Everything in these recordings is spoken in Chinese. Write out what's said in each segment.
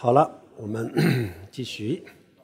好了，我们继续。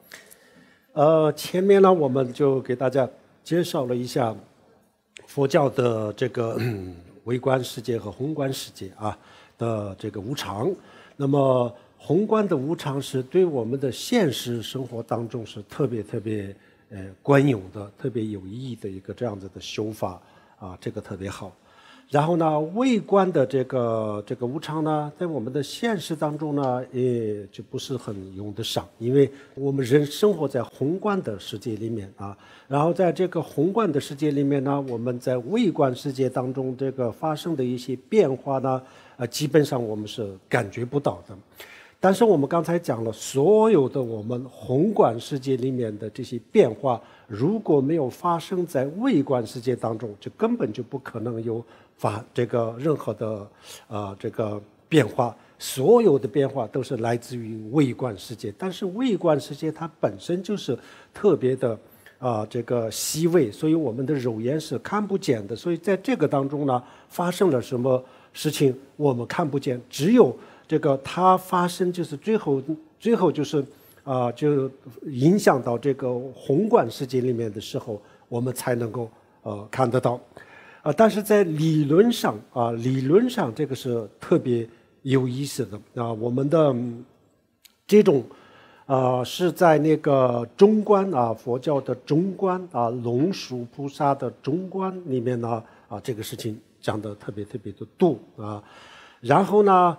前面呢，我们就给大家介绍了一下佛教的这个微观世界和宏观世界的这个无常。那么宏观的无常是对我们的现实生活当中是特别官用的、特别有意义的一个这样子的修法这个特别好。然后呢，微观的这个无常呢，在我们的现实当中呢，也就不是很用得上，因为我们人生活在宏观的世界里面然后在这个宏观的世界里面呢，我们在微观世界当中这个发生的一些变化呢，基本上我们是感觉不到的。但是我们刚才讲了，所有的我们宏观世界里面的这些变化，如果没有发生在微观世界当中，就根本就不可能有这个任何的这个变化。所有的变化都是来自于微观世界，但是微观世界它本身就是特别的这个细微，所以我们的肉眼是看不见的。所以在这个当中呢，发生了什么事情我们看不见，只有这个它发生，就是最后就是就影响到这个宏观世界里面的时候，我们才能够看得到但是在理论上这个是特别有意思的我们的这种是在那个中观佛教的中观龙树菩萨的中观里面呢这个事情讲得特别的多然后呢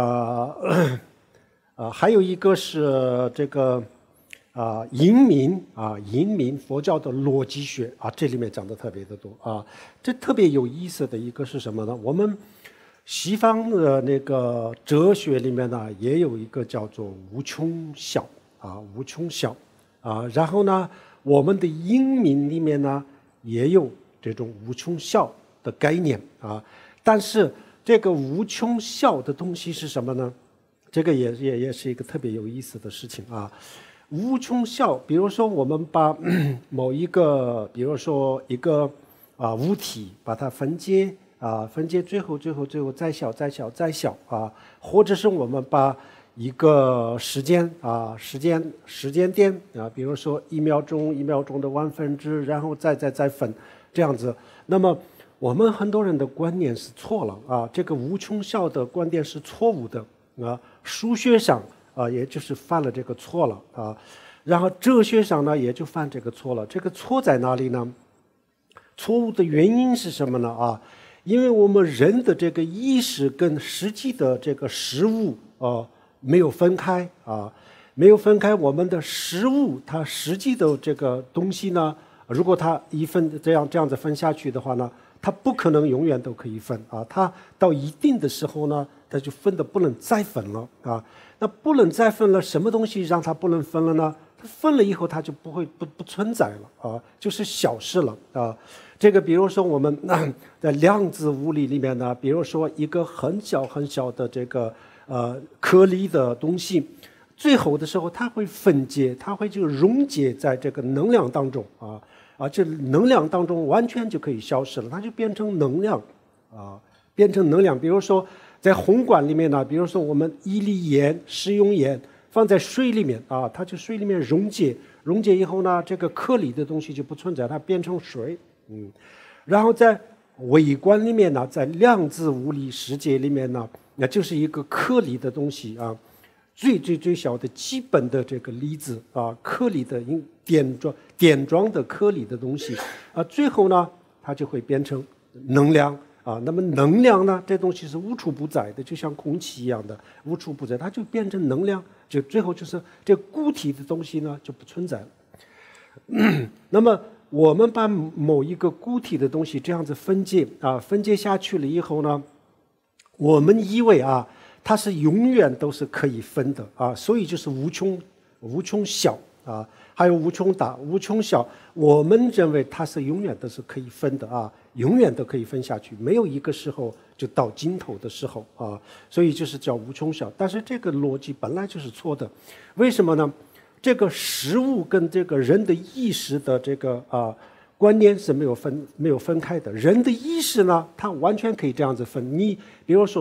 还有一个是这个隐明佛教的逻辑学这里面讲的特别的多这特别有意思的一个是什么呢？我们西方的那个哲学里面呢，也有一个叫做无穷小无穷小然后呢，我们的英明里面呢也有这种无穷小的概念但是这个无穷小的东西是什么呢？这个也是一个特别有意思的事情无穷小，比如说我们把某一个，比如说一个物体，把它分解最后再小或者是我们把一个时间点比如说1秒钟的1/1000，然后再分这样子。那么我们很多人的观念是错了这个无穷小的观点是错误的数学上也就是犯了这个错了然后哲学上呢也就犯这个错了。这个错在哪里呢？错误的原因是什么呢因为我们人的这个意识跟实际的这个事物没有分开我们的事物它实际的这个东西呢，如果它这样子分下去的话呢，它不可能永远都可以分它到一定的时候呢，它就分的不能再分了那不能再分了，什么东西让它不能分了呢？它分了以后，它就不存在了就是消失了这个比如说我们在量子物理里面呢，比如说一个很小的这个颗粒的东西，最后的时候它会分解，它会就溶解在这个能量当中这能量当中完全就可以消失了，它就变成能量比如说在宏观里面呢，比如说我们一粒盐、食用盐放在水里面它就水里面溶解以后呢，这个颗粒的东西就不存在，它变成水然后在微观里面呢，在量子物理世界里面呢，那就是一个颗粒的东西最小的基本的这个粒子颗粒的点状的颗粒的东西最后呢，它就会变成能量那么能量呢，这东西是无处不在的，就像空气一样的无处不在，它就变成能量，就最后就是这固体的东西呢就不存在了那么我们把某一个固体的东西这样子分解下去了以后呢，我们以为它是永远都是可以分的所以就是无穷小还有无穷大、无穷小，我们认为它是永远都是可以分的永远都可以分下去，没有一个时候就到尽头的时候所以就是叫无穷小。但是这个逻辑本来就是错的，为什么呢？这个事物跟这个人的意识的这个观念是没有分开的。人的意识呢，它完全可以这样子分。你比如说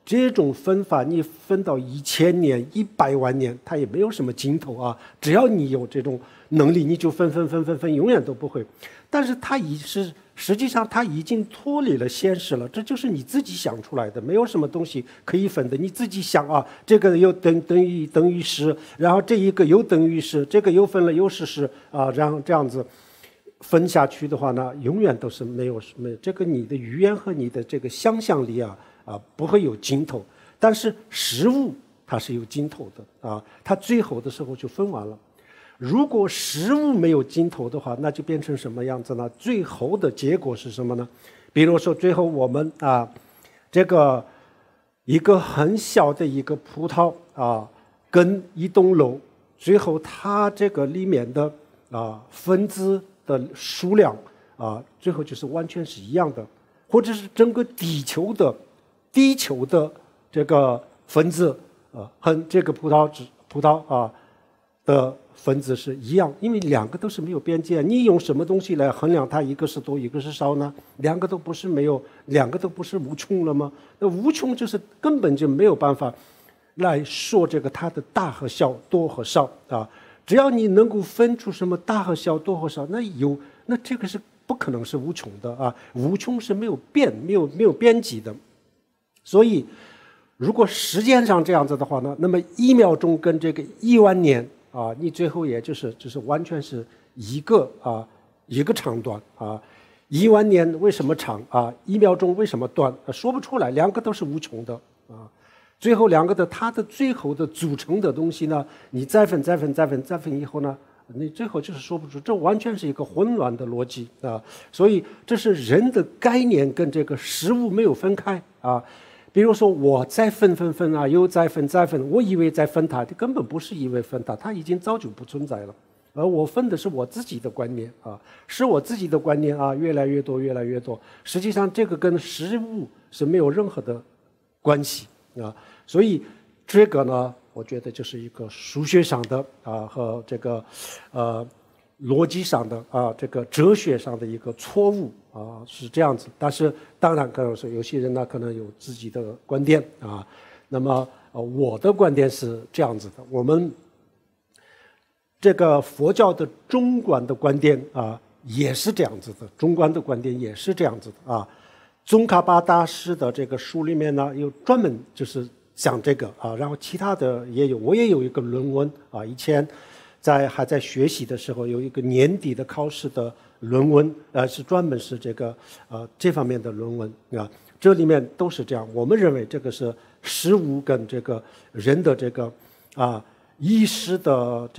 这种分法你分到1000年、100万年，它也没有什么尽头啊。只要你有这种能力，你就分，永远都不会。但是它实际上它已经脱离了现实了，这就是你自己想出来的，没有什么东西可以分的。你自己想啊，这个又等于10，然后这一个又等于10，这个又分了又是10啊，然后这样子分下去的话呢，永远都是没有这个你的语言和你的这个想象力不会有尽头。但是食物它是有尽头的啊，它最后的时候就分完了。如果食物没有尽头的话，那就变成什么样子呢？最后的结果是什么呢？比如说最后我们这个一个很小的一个葡萄跟一栋楼，最后它这个里面的分子的数量最后就是完全是一样的，或者是整个地球的这个分子和这个葡萄的分子是一样，因为两个都是没有边界。你用什么东西来衡量它一个是多一个是少呢？两个都不是无穷了吗？那无穷就是根本就没有办法来说这个它的大和小、多和少只要你能够分出什么大和小、多和少，那这个是不可能是无穷的无穷是没有边际的。所以如果时间上这样子的话呢，那么1秒钟跟这个10000年你最后也就是完全是一个长短10000年为什么长1秒钟为什么短？说不出来，两个都是无穷的最后两个的它的最后的组成的东西呢，你再分以后呢，你最后就是说不出，这完全是一个混乱的逻辑所以这是人的概念跟这个实物没有分开比如说我再分又再分，我以为在分它，根本不是以为分它，它已经早就不存在了。而我分的是我自己的观念是我自己的观念越来越多。实际上这个跟实物是没有任何的关系所以这个呢，我觉得就是一个数学上的和这个逻辑上的这个哲学上的一个错误是这样子。但是当然可能说有些人呢可能有自己的观点那么我的观点是这样子的，我们这个佛教的中观的观点也是这样子的，中观的观点也是这样子的宗喀巴大师的这个书里面呢有专门就是讲这个然后其他的也有，我也有一个论文以前还在学习的时候有一个年底的考试的论文是专门是这方面的论文这里面都是这样。我们认为这个是实物跟这个人的这个意识的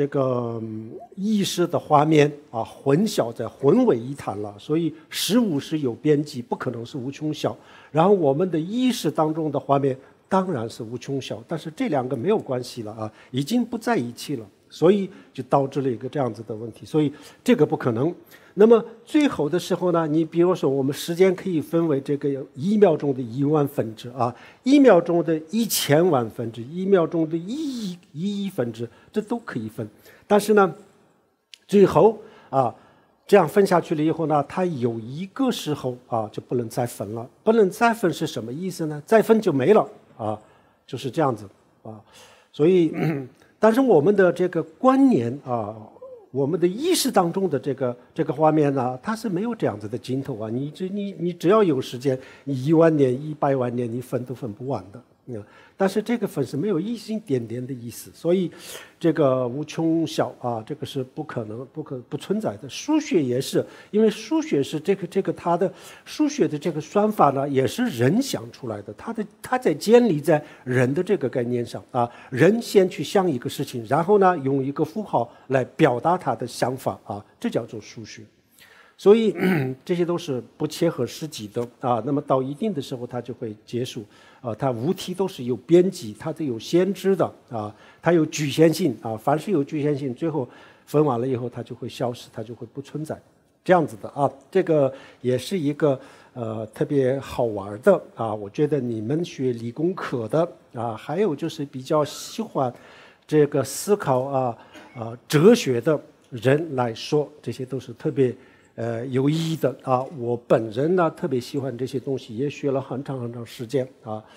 画面混淆在混为一谈了，所以实物是有边际，不可能是无穷小。然后我们的意识当中的画面当然是无穷小，但是这两个没有关系了已经不在一起了，所以就导致了一个这样子的问题，所以这个不可能。那么最后的时候呢，你比如说我们时间可以分为这个1秒钟的10000分之1秒钟的1000万分之1秒钟的1亿分之，这都可以分。但是呢最后这样分下去了以后呢，它有一个时候就不能再分了。不能再分是什么意思呢？再分就没了就是这样子所以但是我们的这个观念我们的意识当中的这个画面呢，它是没有这样子的尽头你只要有时间，你10000年、100万年，你分都分不完的但是这个分是没有一星点点的意思，所以这个无穷小这个是不可能、不存在的。数学也是，因为数学是它的数学的这个算法呢，也是人想出来的，它在建立在人的这个概念上人先去想一个事情，然后呢用一个符号来表达他的想法这叫做数学。所以这些都是不切合实际的那么到一定的时候它就会结束它无题都是有边际，它都有限制的它有局限性凡是有局限性，最后分完了以后它就会消失，它就会不存在，这样子的这个也是一个特别好玩的我觉得你们学理工科的还有就是比较喜欢这个思考哲学的人来说，这些都是特别有意义的我本人呢特别喜欢这些东西，也学了很长时间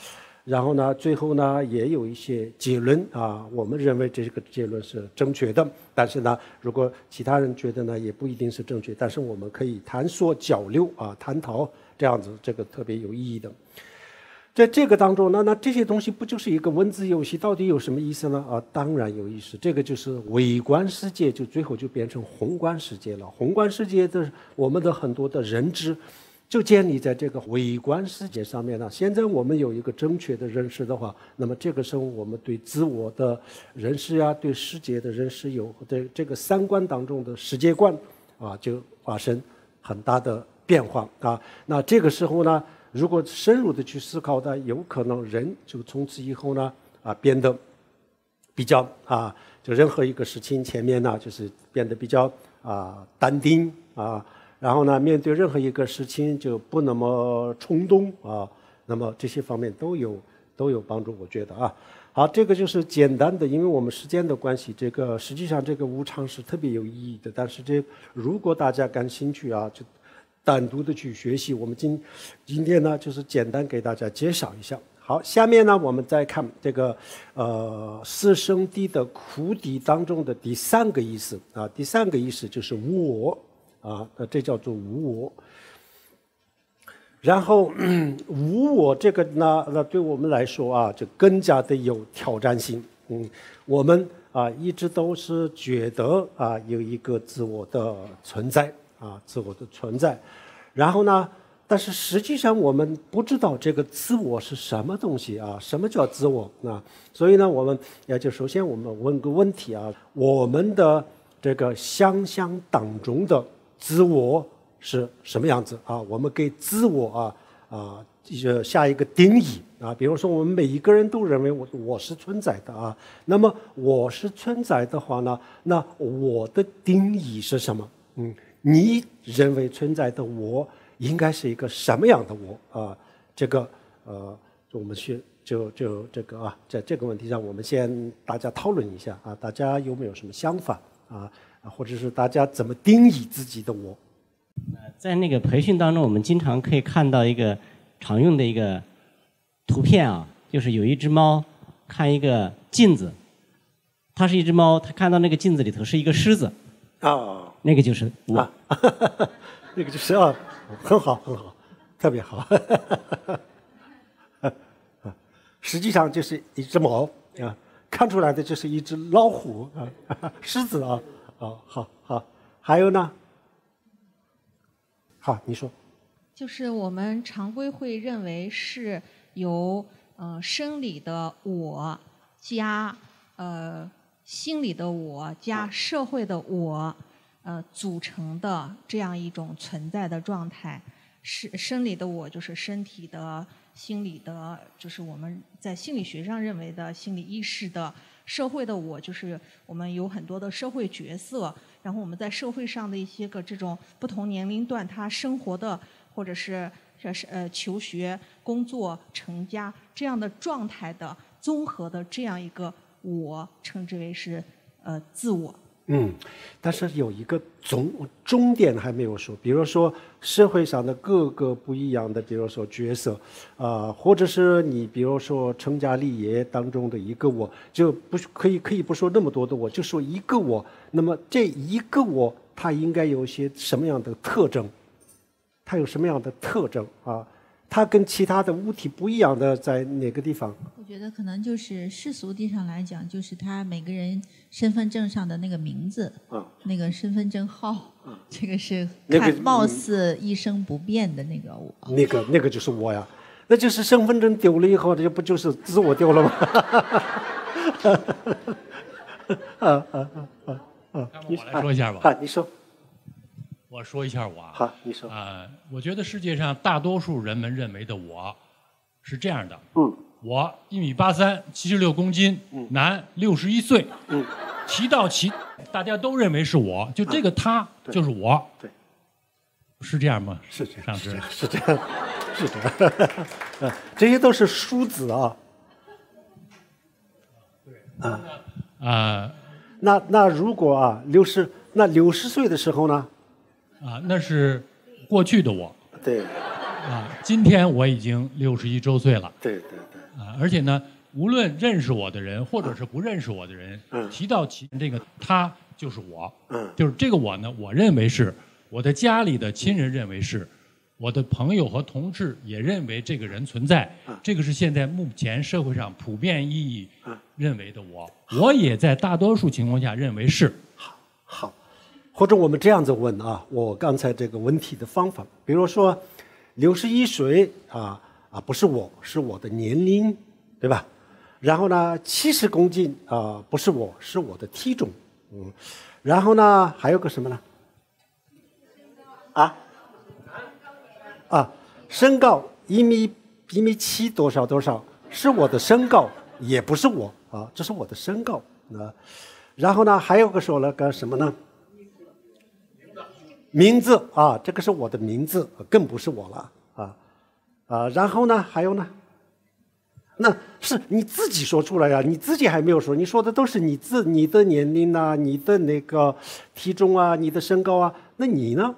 然后呢，最后呢也有一些结论啊，我们认为这个结论是正确的，但是呢，如果其他人觉得呢，也不一定是正确，但是我们可以探索交流啊，探讨这样子，这个特别有意义的。在这个当中呢，那这些东西不就是一个文字游戏？到底有什么意思呢？啊，当然有意思。这个就是微观世界，就最后就变成宏观世界了。宏观世界的我们的很多的认知，就建立在这个微观世界上面了。现在我们有一个正确的认识的话，那么这个时候我们对自我的认识呀，对世界的认识有对这个三观当中的世界观啊，就发生很大的变化啊。那这个时候呢，如果深入的去思考的，有可能人就从此以后呢变得比较就任何一个事情前面呢就是变得比较淡定然后呢面对任何一个事情就不那么冲动那么这些方面都有帮助，我觉得好，这个就是简单的，因为我们时间的关系，这个实际上这个无常是特别有意义的，但是如果大家感兴趣就单独的去学习，我们今天呢就是简单给大家介绍一下。好，下面呢我们再看这个四圣谛的苦谛当中的第三个意思第三个意思就是无我这叫做无我。然后无我这个呢，那对我们来说就更加的有挑战性。我们一直都是觉得有一个自我的存在自我的存在，然后呢，但是实际上我们不知道这个自我是什么东西什么叫自我所以呢，我们就首先我们问个问题我们的这个想象当中的自我是什么样子我们给自我下一个定义比如说我们每一个人都认为我是存在的那么我是存在的话呢，那我的定义是什么？你认为存在的我应该是一个什么样的我这个我们就这个在这个问题上我们先大家讨论一下大家有没有什么想法或者是大家怎么定义自己的我？ 在那个培训当中，我们经常可以看到一个常用的一个图片就是有一只猫看一个镜子，它是一只猫，它看到那个镜子里头是一个狮子那个就是我那个就是很好很好，特别好实际上就是一只猫看出来的就是一只老虎狮子好，还有呢？好，你说。 就是我们常规会认为是由生理的我加心理的我加社会的我组成的这样一种存在的状态。是生理的我就是身体的，心理的就是我们在心理学上认为的心理意识的，社会的我就是我们有很多的社会角色，然后我们在社会上的一些个这种不同年龄段他生活的或者是求学、工作、成家这样的状态的综合的这样一个我，称之为是自我。 但是有一个终点还没有说，比如说社会上的各个不一样的，比如说角色或者是你比如说成家立业当中的一个我，就不可以不说那么多的我，就说一个我。那么这一个我它应该有些什么样的特征？它有什么样的特征它跟其他的物体不一样的在哪个地方？ 我觉得可能就是世俗地上来讲，就是他每个人身份证上的那个名字那个身份证号这个是貌似一生不变的那个我。 那个就是我呀，那就是身份证丢了以后，这不就是自我丢了吗？ 我来说一下吧。 你说。 我说一下我好，你说我觉得世界上大多数人们认为的我是这样的我1.83米，76公斤，男，61岁骑到大家都认为是我，就这个他就是我， 对， 是这样吗？ 是这样， 上师是这样，是这样这些都是数字那如果60岁的时候呢？ 那是过去的我。 对， 今天我已经61周岁了。 对。 而且呢，无论认识我的人或者是不认识我的人，提到这个他就是我，就是这个我呢，我认为是我的家里的亲人认为是，我的朋友和同事也认为这个人存在，这个是现在目前社会上普遍意义认为的我也在大多数情况下认为是。 好，或者我们这样子问啊，我刚才这个问题的方法，比如说61岁不是我，是我的年龄，对吧？然后呢，70公斤不是我，是我的体重，然后呢还有个什么呢？身高1米7多少，是我的身高，也不是我这是我的身高然后呢还有个说了个什么呢？名字这个是我的名字，更不是我了然后呢还有呢？那是你自己说出来呀，你自己还没有说，你说的都是你的年龄啊，你的那个体重啊，你的身高啊，那你呢？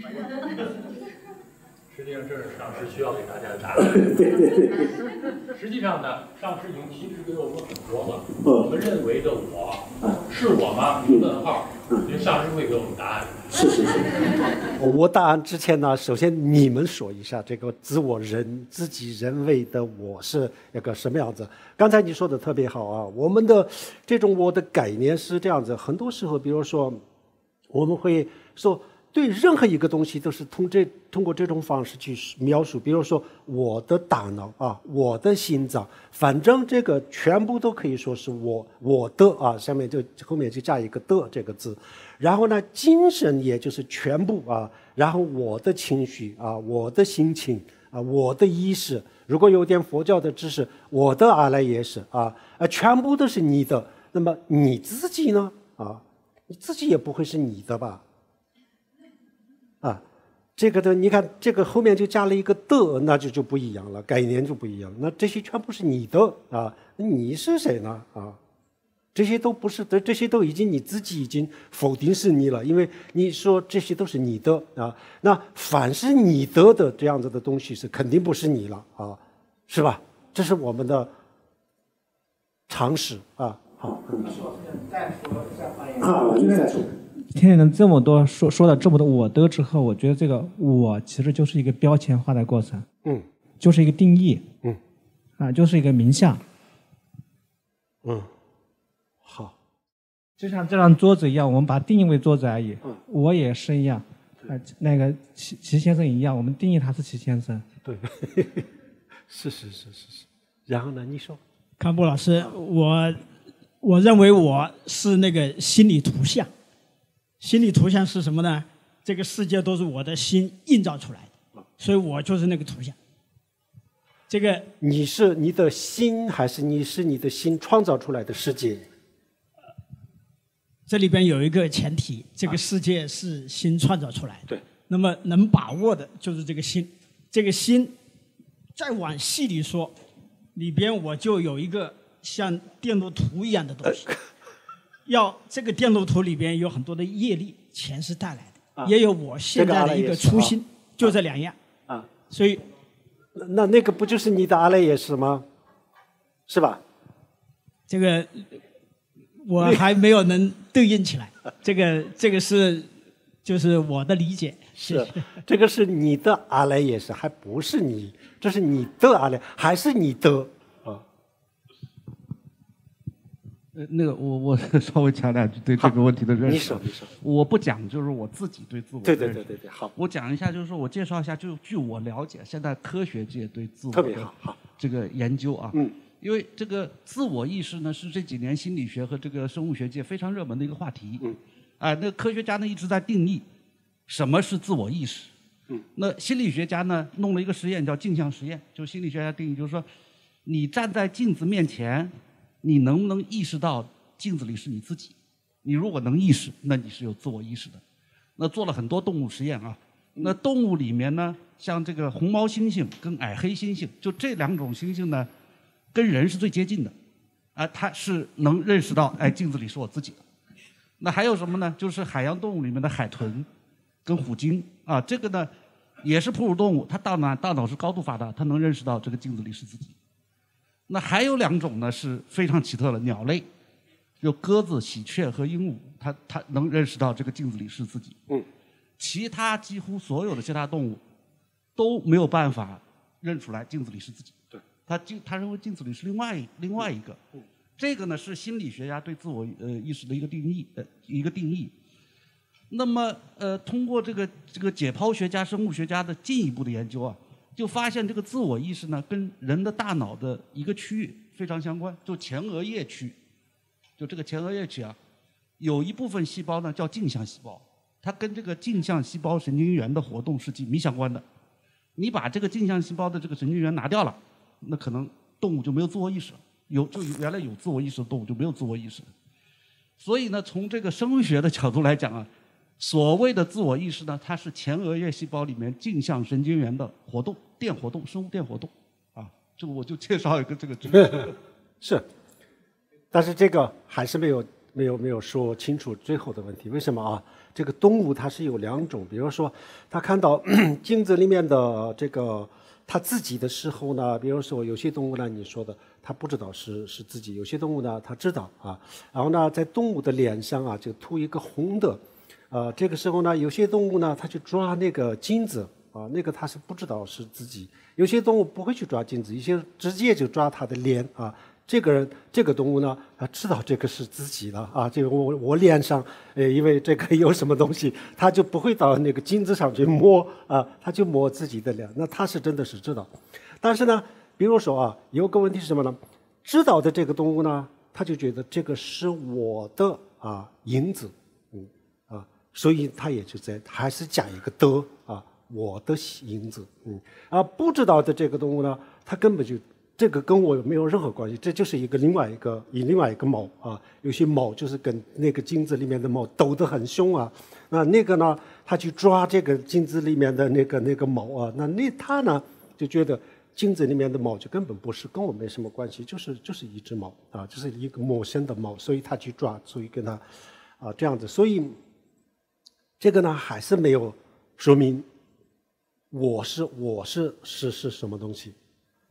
实际上这是上师需要给大家的答案。实际上呢，上师已经提示给我们很多了。我们认为的我是我吗？问号。因为上师会给我们答案。 是。我答案之前呢，首先你们说一下这个自己认为的我是一个什么样子。刚才你说的特别好我们的这种我的概念是这样子，很多时候比如说我们会说对任何一个东西都是通过这种方式去描述，比如说我的大脑我的心脏，反正这个全部都可以说是我的下面后面就加一个的这个字，然后呢精神也就是全部然后我的情绪我的心情我的意识，如果有点佛教的知识，我的阿赖耶识全部都是你的，那么你自己呢你自己也不会是你的吧？这个的，你看这个后面就加了一个的，那就不一样了，概念就不一样。那这些全部是你的你是谁呢这些都不是的，这些都已经你自己已经否定是你了，因为你说这些都是你的那凡是你的这样子的东西是肯定不是你了是吧？这是我们的常识好。 再说一下发言我就再说。听了这么多说了这么多我的之后，我觉得这个我其实就是一个标签化的过程，就是一个定义，就是一个名相， 好， 就像这张桌子一样，我们把它定义为桌子而已，我也是一样，那个齐先生一样，我们定义他是齐先生， 对，是，然后呢？你说， 康波老师，我认为我是那个心理图像。心理图像是什么呢？这个世界都是我的心映照出来的，所以我就是那个图像。这个你是你的心，还是你是你的心创造出来的世界？ 这里边有一个前提，这个世界是心创造出来的。 对。 那么能把握的就是这个心，这个心，再往细里说，里边我就有一个像电路图一样的东西。这个电路图里边有很多的业力，前世带来的，也有我现在的一个初心，就这两样所以那个不就是你的阿赖耶识吗？是吧？ 这个我还没有能对应起来，这个是就是我的理解。 是这个是你的阿赖耶识，还不是你，这是你的阿赖，还是你的那个我稍微讲两句对这个问题的认识。 你说。 我不讲就是我自己对自我的认识。 对，好。 我讲一下，就是说我介绍一下，就据我了解，现在科学界对自我的这个研究因为这个自我意识呢是这几年心理学和这个生物学界非常热门的一个话题。那科学家呢一直在定义什么是自我意识。那心理学家呢弄了一个实验叫镜像实验，就心理学家定义就是说，你站在镜子面前。你能不能意识到镜子里是你自己？你如果能意识，那你是有自我意识的。那做了很多动物实验那动物里面呢，像这个红毛猩猩跟矮黑猩猩，就这两种猩猩呢，跟人是最接近的，它是能认识到，镜子里是我自己的。那还有什么呢？就是海洋动物里面的海豚跟虎鲸这个呢， 也是哺乳动物，它大脑是高度发达，它能认识到这个镜子里是自己。那还有2种呢是非常奇特的鸟类，有鸽子、喜鹊和鹦鹉，它能认识到这个镜子里是自己。其他几乎所有的其他动物都没有办法认出来镜子里是自己。对，他认为镜子里是另外一个。这个呢是心理学家对自我意识的一个定义。那么通过这个解剖学家、生物学家的进一步的研究啊，就发现这个自我意识呢跟人的大脑的一个区域非常相关，就前额叶区。就这个前额叶区啊，有一部分细胞呢叫镜像细胞，它跟这个镜像细胞神经元的活动是紧密相关的。你把这个镜像细胞的这个神经元拿掉了，那可能动物就没有自我意识了。就原来有自我意识的动物就没有自我意识了。所以呢，从这个生物学的角度来讲啊，所谓的自我意识呢，它是前额叶细胞里面镜像神经元的活动、电活动、生物电活动。啊，这个我就介绍一个这个知识。 是，但是这个还是没有说清楚最后的问题。为什么啊？这个动物它是有2种，比如说它看到镜子里面的这个它自己的时候呢，比如说有些动物呢，你说的它不知道是自己，有些动物呢它知道啊。然后呢，在动物的脸上啊就涂一个红的，这个时候呢，有些动物呢它去抓那个镜子啊，那个它是不知道是自己。有些动物不会去抓镜子，有些直接就抓它的脸啊。这个动物呢，它知道这个是自己的啊。这个我脸上，因为这个有什么东西，它就不会到那个镜子上去摸啊，它就摸自己的脸。那它是真的是知道，但是呢，比如说啊，有个问题是什么呢？知道的这个动物呢，它就觉得这个是我的影子，所以它也就还是加一个的啊，我的影子，不知道的这个动物呢，它根本就。这个跟我没有任何关系，这就是另外一个猫啊。有些猫就是跟那个镜子里面的猫斗得很凶啊。那个呢，它去抓这个镜子里面的那个猫啊。它呢就觉得镜子里面的猫就根本不是跟我没什么关系，就是一只猫啊，就是一个陌生的猫，所以它去抓，所以跟它这样子。所以这个呢还是没有说明我是什么东西。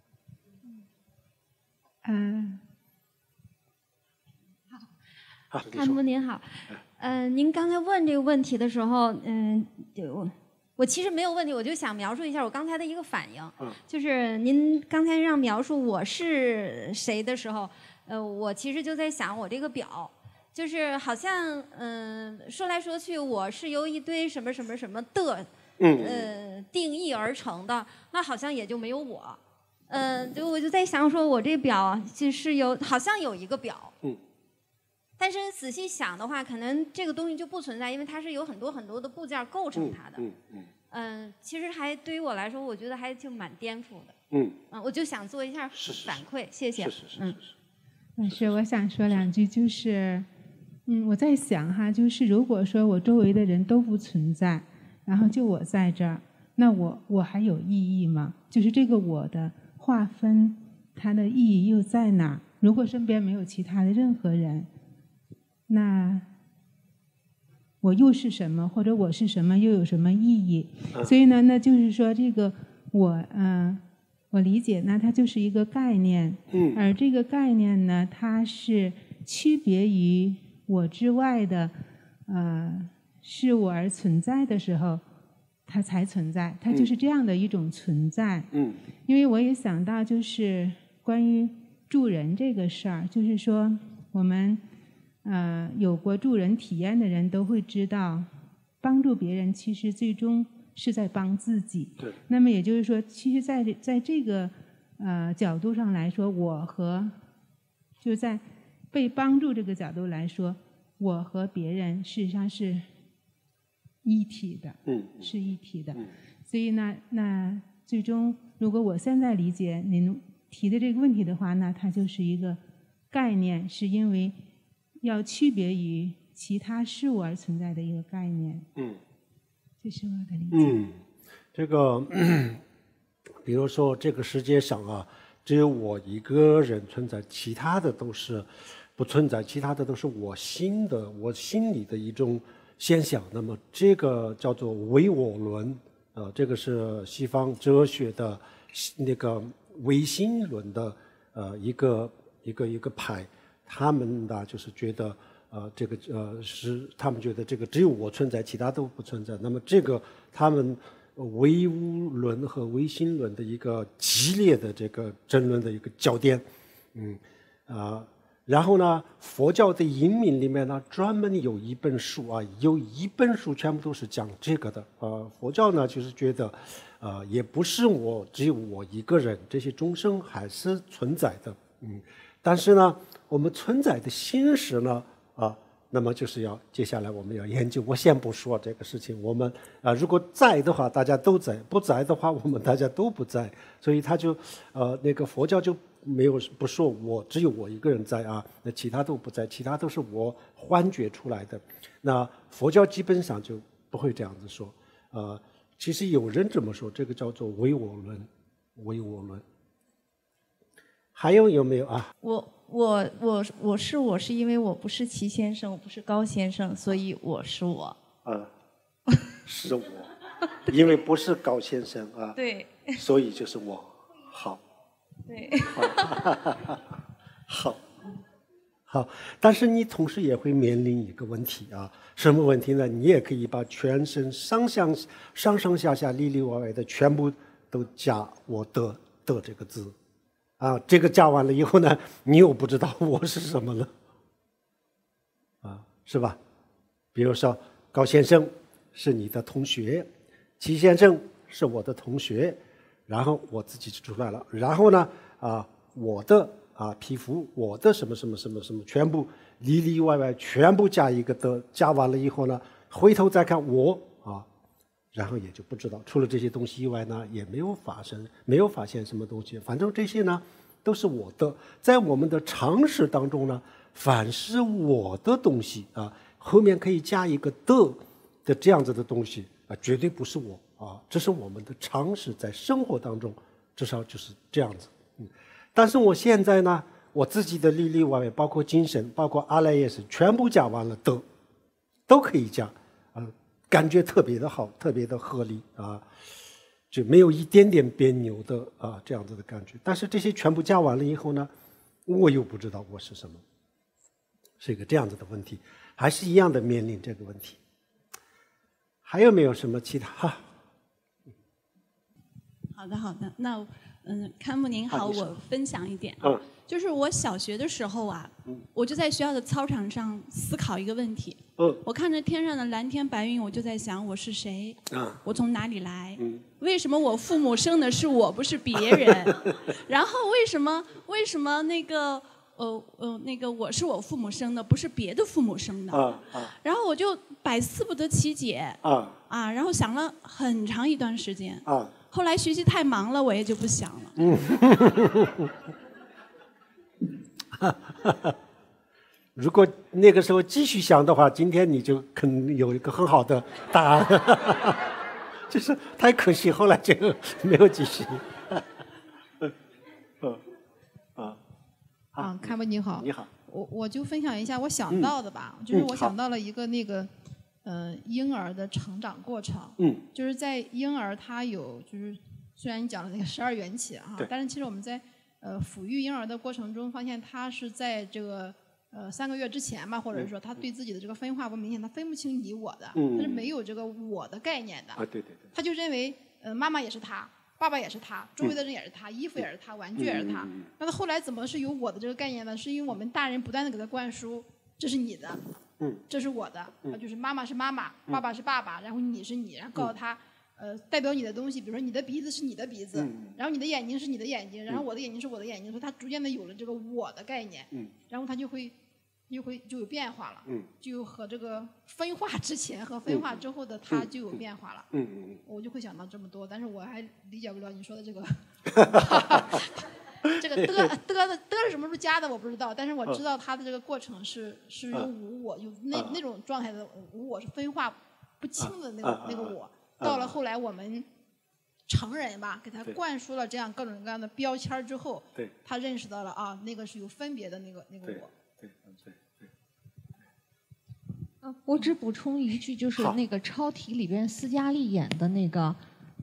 好，谭木您好，您刚才问这个问题的时候，我其实没有问题，我就想描述一下我刚才的一个反应，就是您刚才让描述我是谁的时候，我其实就在想我这个表，就是好像说来说去，我是由一堆什么什么什么的定义而成的，那好像也就没有我。我就在想说，我这表就是好像有一个表，但是仔细想的话，可能这个东西就不存在，因为它是有很多很多的部件构成它的。其实还对于我来说，我觉得还就蛮颠覆的。我就想做一下反馈，谢谢。 是，我想说2句，就是，我在想哈，就是如果说我周围的人都不存在，然后就我在这儿，那我还有意义吗？就是这个我的划分，它的意义又在哪？如果身边没有其他的任何人，那我又是什么？或者我是什么又有什么意义？所以呢，那就是说这个我理解呢，它就是一个概念，而这个概念呢，它是区别于我之外的事物而存在的时候，它才存在，它就是这样的一种存在。因为我也想到，就是关于助人这个事儿，就是说我们有过助人体验的人都会知道，帮助别人其实最终是在帮自己。对。那么也就是说，其实在这个角度上来说，就在被帮助这个角度来说，我和别人事实上是一体的，是一体的。所以呢，那最终如果我现在理解您提的这个问题的话，那它就是一个概念，是因为要区别于其他事物而存在的一个概念。这是我的理解。 这个比如说这个世界上啊，只有我一个人存在，其他的都是不存在，其他的都是我心里的一种现象。那么这个叫做唯我论这个是西方哲学的那个唯心论的一个派，他们呢就是觉得这个是他们觉得这个只有我存在，其他都不存在。那么这个他们唯物论和唯心论的一个激烈的这个争论的一个焦点，然后呢，佛教的引名里面呢，专门有一本书有一本书全部都是讲这个的佛教呢，就是觉得也不是只有我一个人，这些众生还是存在的，但是呢，我们存在的心识呢，那么就是接下来我们要研究。我先不说这个事情，我们如果在的话，大家都在；不在的话，我们大家都不在。所以他就那个佛教就不说只有我一个人在那其他都不在，其他都是我幻觉出来的。那佛教基本上就不会这样子说。其实有人这么说，这个叫做唯我论，唯我论。还有没有啊？ 我是因为我不是齐先生，我不是高先生，所以我是我。 是我，因为不是高先生对， 所以就是我。好。 对。 好，但是你同时也会面临一个问题什么问题呢？你也可以把全身上上下下里里外外的全部都加我的这个字。这个加完了以后呢，你又不知道我是什么了，是吧？比如说高先生是你的同学，齐先生是我的同学，然后我自己就出来了，然后呢我的皮肤，我的什么什么什么什么，全部里里外外全部加一个的，加完了以后呢，回头再看我然后也就不知道，除了这些东西以外呢，也没有发现什么东西。反正这些呢，都是我的。在我们的常识当中呢，凡是我的东西后面可以加一个的这样子的东西绝对不是我这是我们的常识，在生活当中至少就是这样子。但是我现在呢，我自己的里里外外，包括精神，包括阿赖耶识，全部加完了都可以加。感觉特别的好，特别的合理就没有一点点别扭的这样子的感觉。但是这些全部加完了以后呢，我又不知道我是什么，是一个这样子的问题，还是一样的面临这个问题。还有没有什么其他？ 好的，那康木您好，我分享一点就是我小学的时候我就在学校的操场上思考一个问题。我看着天上的蓝天白云，我就在想我是谁？我从哪里来？为什么我父母生的是我，不是别人？然后为什么那个我是我父母生的，不是别的父母生的？然后我就百思不得其解然后想了很长一段时间后来学习太忙了，我也就不想了。 如果那个时候继续想的话，今天你就可能有一个很好的答案。就是太可惜，后来就没有继续。 开文你好。 你好。 我就分享一下我想到的吧，就是我想到了一个那个婴儿的成长过程。就是在婴儿他有就是虽然你讲了那个12缘起但是其实我们在抚育婴儿的过程中，发现他是在这个3个月之前吧，或者说他对自己的这个分化不明显，他分不清你我的，他是没有这个我的概念的。 对。 他就认为妈妈也是他，爸爸也是他，周围的人也是他，衣服也是他，玩具也是他。那他后来怎么是有我的这个概念呢？是因为我们大人不断的给他灌输，这是你的，这是我的，就是妈妈是妈妈，爸爸是爸爸，然后你是你，然后告诉他。代表你的东西，比如说你的鼻子是你的鼻子，然后你的眼睛是你的眼睛，然后我的眼睛是我的眼睛，所以他逐渐的有了这个我的概念，然后他就有变化了，就和这个分化之前和分化之后的他就有变化了，我就会想到这么多，但是我还理解不了你说的这个，这个的是什么时候加的我不知道，但是我知道他的这个过程是有无我，有那种状态的无我是分化不清的那个我。到了后来，我们成人吧，给他灌输了这样各种各样的标签之后，他认识到了那个是有分别的那个我。 我只补充一句，就是那个超体里边斯嘉丽演的那个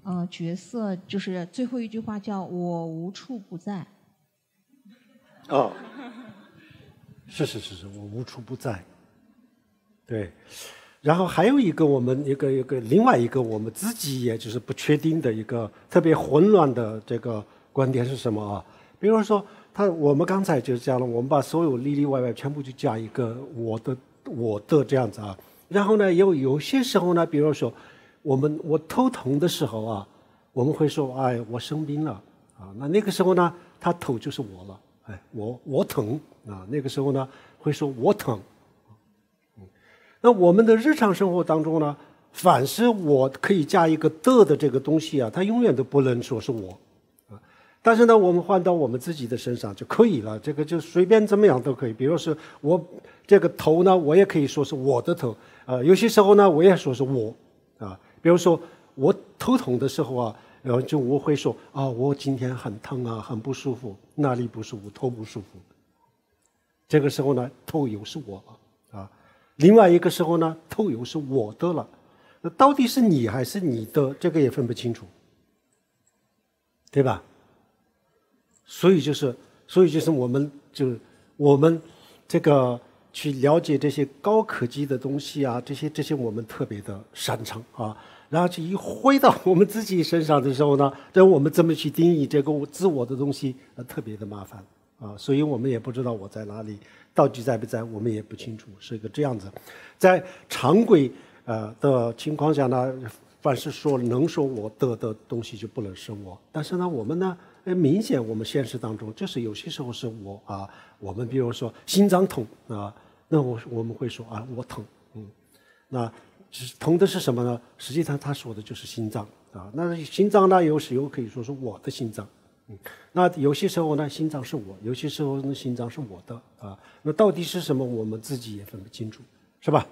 角色，就是最后一句话叫“我无处不在”。 哦，是，我无处不在。对，然后还有一个我们另外一个我们自己也就是不确定的一个特别混乱的这个观点是什么啊？比如说我们刚才就讲了，我们把所有里里外外全部就加一个我的这样子啊。然后呢，有些时候呢，比如说我头疼的时候啊，我们会说哎我生病了啊，那个时候呢，他头就是我了，哎我疼啊，那个时候呢会说我疼。那我们的日常生活当中呢，凡是我可以加一个的这个东西啊，它永远都不能说是我啊。但是呢，我们换到我们自己的身上就可以了，这个就随便怎么样都可以。比如说我这个头呢，我也可以说是我的头啊，有些时候呢，我也说是我啊。比如说我头疼的时候啊，然后就我会说啊，我今天很疼啊，很不舒服，哪里不舒服，头不舒服。这个时候呢，头又是我了啊。另外一个时候呢，头又是我的了，那到底是你还是你的，这个也分不清楚，对吧？所以就是我们这个去了解这些高科技的东西啊，这些我们特别的擅长啊。然后就一回到我们自己身上的时候呢，这我们怎么去定义这个自我的东西，特别的麻烦啊。所以我们也不知道我在哪里。到底在不在，我们也不清楚，是一个这样子。在常规的情况下呢，凡是能说我的东西就不能是我。但是呢，我们呢，明显我们现实当中就是有些时候是我啊。我们比如说心脏痛啊，那我们会说啊我疼，那疼的是什么呢？实际上他说的就是心脏啊。那心脏呢，有时候可以说是我的心脏。那有些时候呢，心脏是我；有些时候呢，心脏是我的啊。那到底是什么，我们自己也分不清楚，是吧？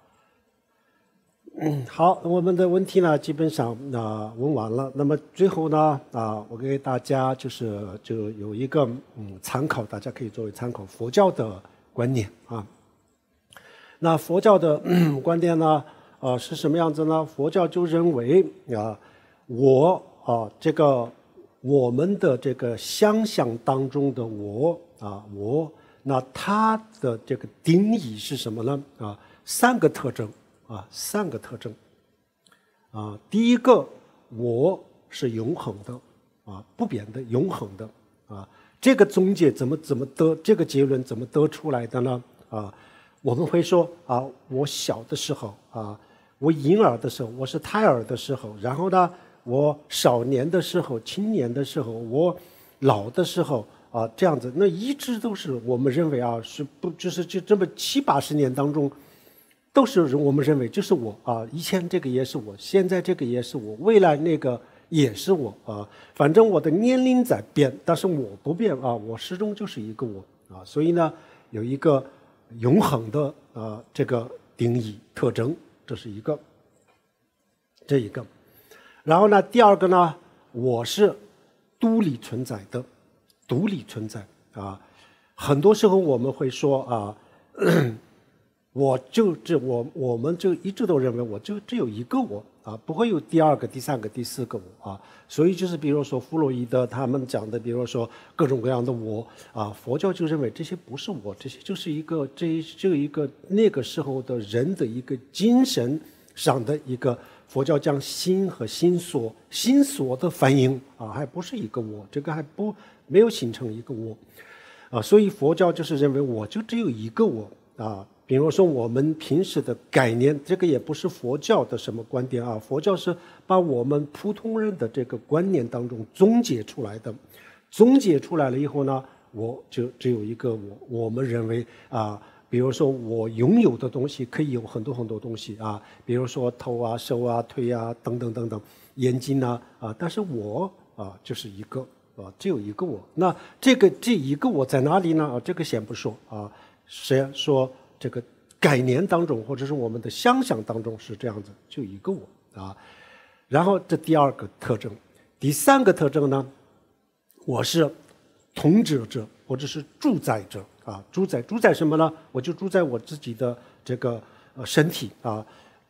好，我们的问题呢，基本上问完了。那么最后呢，我给大家就有一个参考，大家可以作为参考佛教的观念啊。那佛教的观点呢，是什么样子呢？佛教就认为我们的这个想象当中的我，那它的这个定义是什么呢？三个特征。第一个，我是永恒的，不变的，永恒的，这个总结怎么得，这个结论怎么得出来的呢？我们会说我小的时候我婴儿的时候，我是胎儿的时候，然后呢，我少年的时候，青年的时候，我老的时候这样子，那一直都是我们认为是不就是就这么70-80年当中，都是我们认为就是我以前这个也是我，现在这个也是我，未来那个也是我反正我的年龄在变，但是我不变我始终就是一个我所以呢，有一个永恒的这个定义特征，这是一个。然后呢，第二个呢，我是独立存在的，很多时候我们会说我们就一直都认为我就只有一个我不会有第二个、第三个、第四个我所以就是比如说弗洛伊德他们讲的，比如说各种各样的我佛教就认为这些不是我，这些就是一个那个时候的人的一个精神上的一个。佛教讲心和心所的反应还不是一个我，这个没有形成一个我所以佛教就是认为我就只有一个我比如说我们平时的概念，这个也不是佛教的什么观点佛教是把我们普通人的这个观念当中总结出来的，总结出来了以后呢，我就只有一个我们认为比如说我拥有的东西可以有很多很多东西比如说头手腿等等等等，眼睛但是我就是一个只有一个我。那这一个我在哪里呢？这个先不说谁说这个概念当中或者是我们的想象当中是这样子，就一个我然后这第二个特征，第三个特征呢，我是统治者或者是主宰者主宰什么呢？我就主宰我自己的这个身体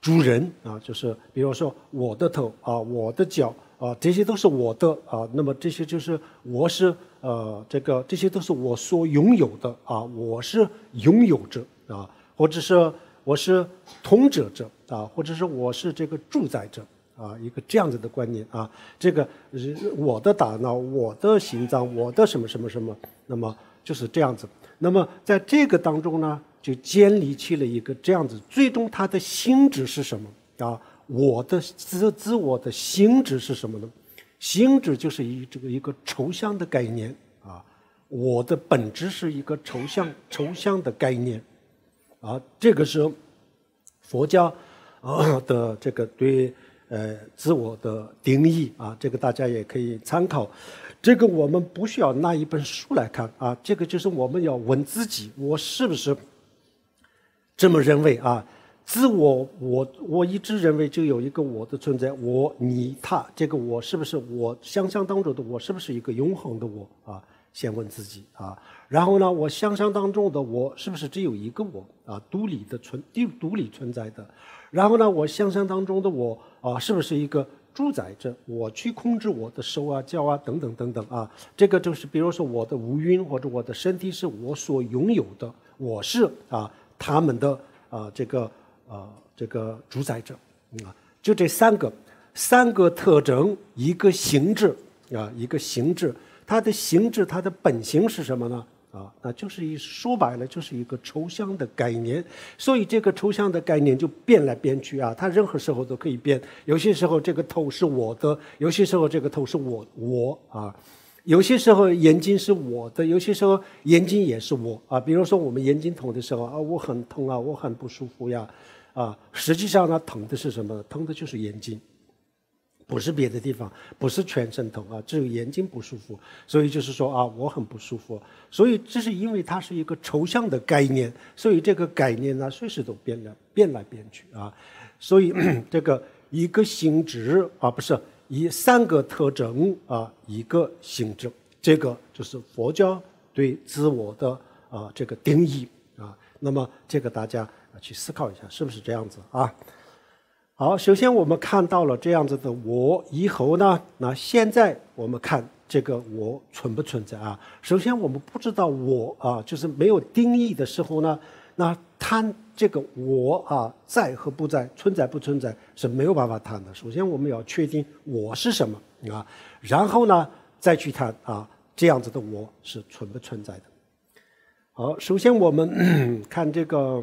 主人啊，就是比如说我的头啊，我的脚啊，这些都是我的啊。那么这些就是我是这些都是我所拥有的啊，我是拥有者啊，或者是我是统治者啊，或者是我是这个主宰者啊，一个这样子的观念啊。这个我的大脑，我的心脏，我的什么什么什么，那么就是这样子。那么在这个当中呢，就建立起了一个这样子，最终它的性质是什么啊？我的自我的性质是什么呢？性质就是一个抽象的概念啊，我的本质是一个抽象的概念啊，这个是佛教的这个对自我的定义啊，这个大家也可以参考。这个我们不需要拿一本书来看啊，这个就是我们要问自己，我是不是这么认为啊？自我一直认为就有一个我的存在，我你他，这个我是不是我想象当中的我是不是一个永恒的我啊？先问自己啊。然后呢，我想象当中的我是不是只有一个我啊，独立存在的？然后呢，我想象当中的我啊，是不是一个主宰者？我去控制我的手啊、脚啊等等等等啊。这个就是比如说我的五蕴或者我的身体是我所拥有的，我是啊他们的这个主宰者啊。就这三个特征，一个性质啊，一个性质，它的性质它的本性是什么呢？啊，那就是说白了就是一个抽象的概念，所以这个抽象的概念就变来变去啊，它任何时候都可以变。有些时候这个头是我的，有些时候这个头是我啊，有些时候眼睛是我的，有些时候眼睛也是我啊。比如说我们眼睛痛的时候啊，我很痛啊，我很不舒服呀啊，实际上呢，疼的是什么？疼的就是眼睛。不是别的地方，不是全身疼啊，只有眼睛不舒服，所以就是说啊，我很不舒服。所以这是因为它是一个抽象的概念，所以这个概念呢，随时都变来变去啊。所以这个一个性质啊，不是三个特征啊，一个性质，这个就是佛教对自我的这个定义啊。那么这个大家去思考一下，是不是这样子啊？好，首先我们看到了这样子的我以后呢，那现在我们看这个我存不存在啊？首先我们不知道我啊，就是没有定义的时候呢，那谈这个我啊在和不在，存在不存在是没有办法谈的。首先我们要确定我是什么啊，然后呢再去谈啊这样子的我是存不存在的。好，首先我们看这个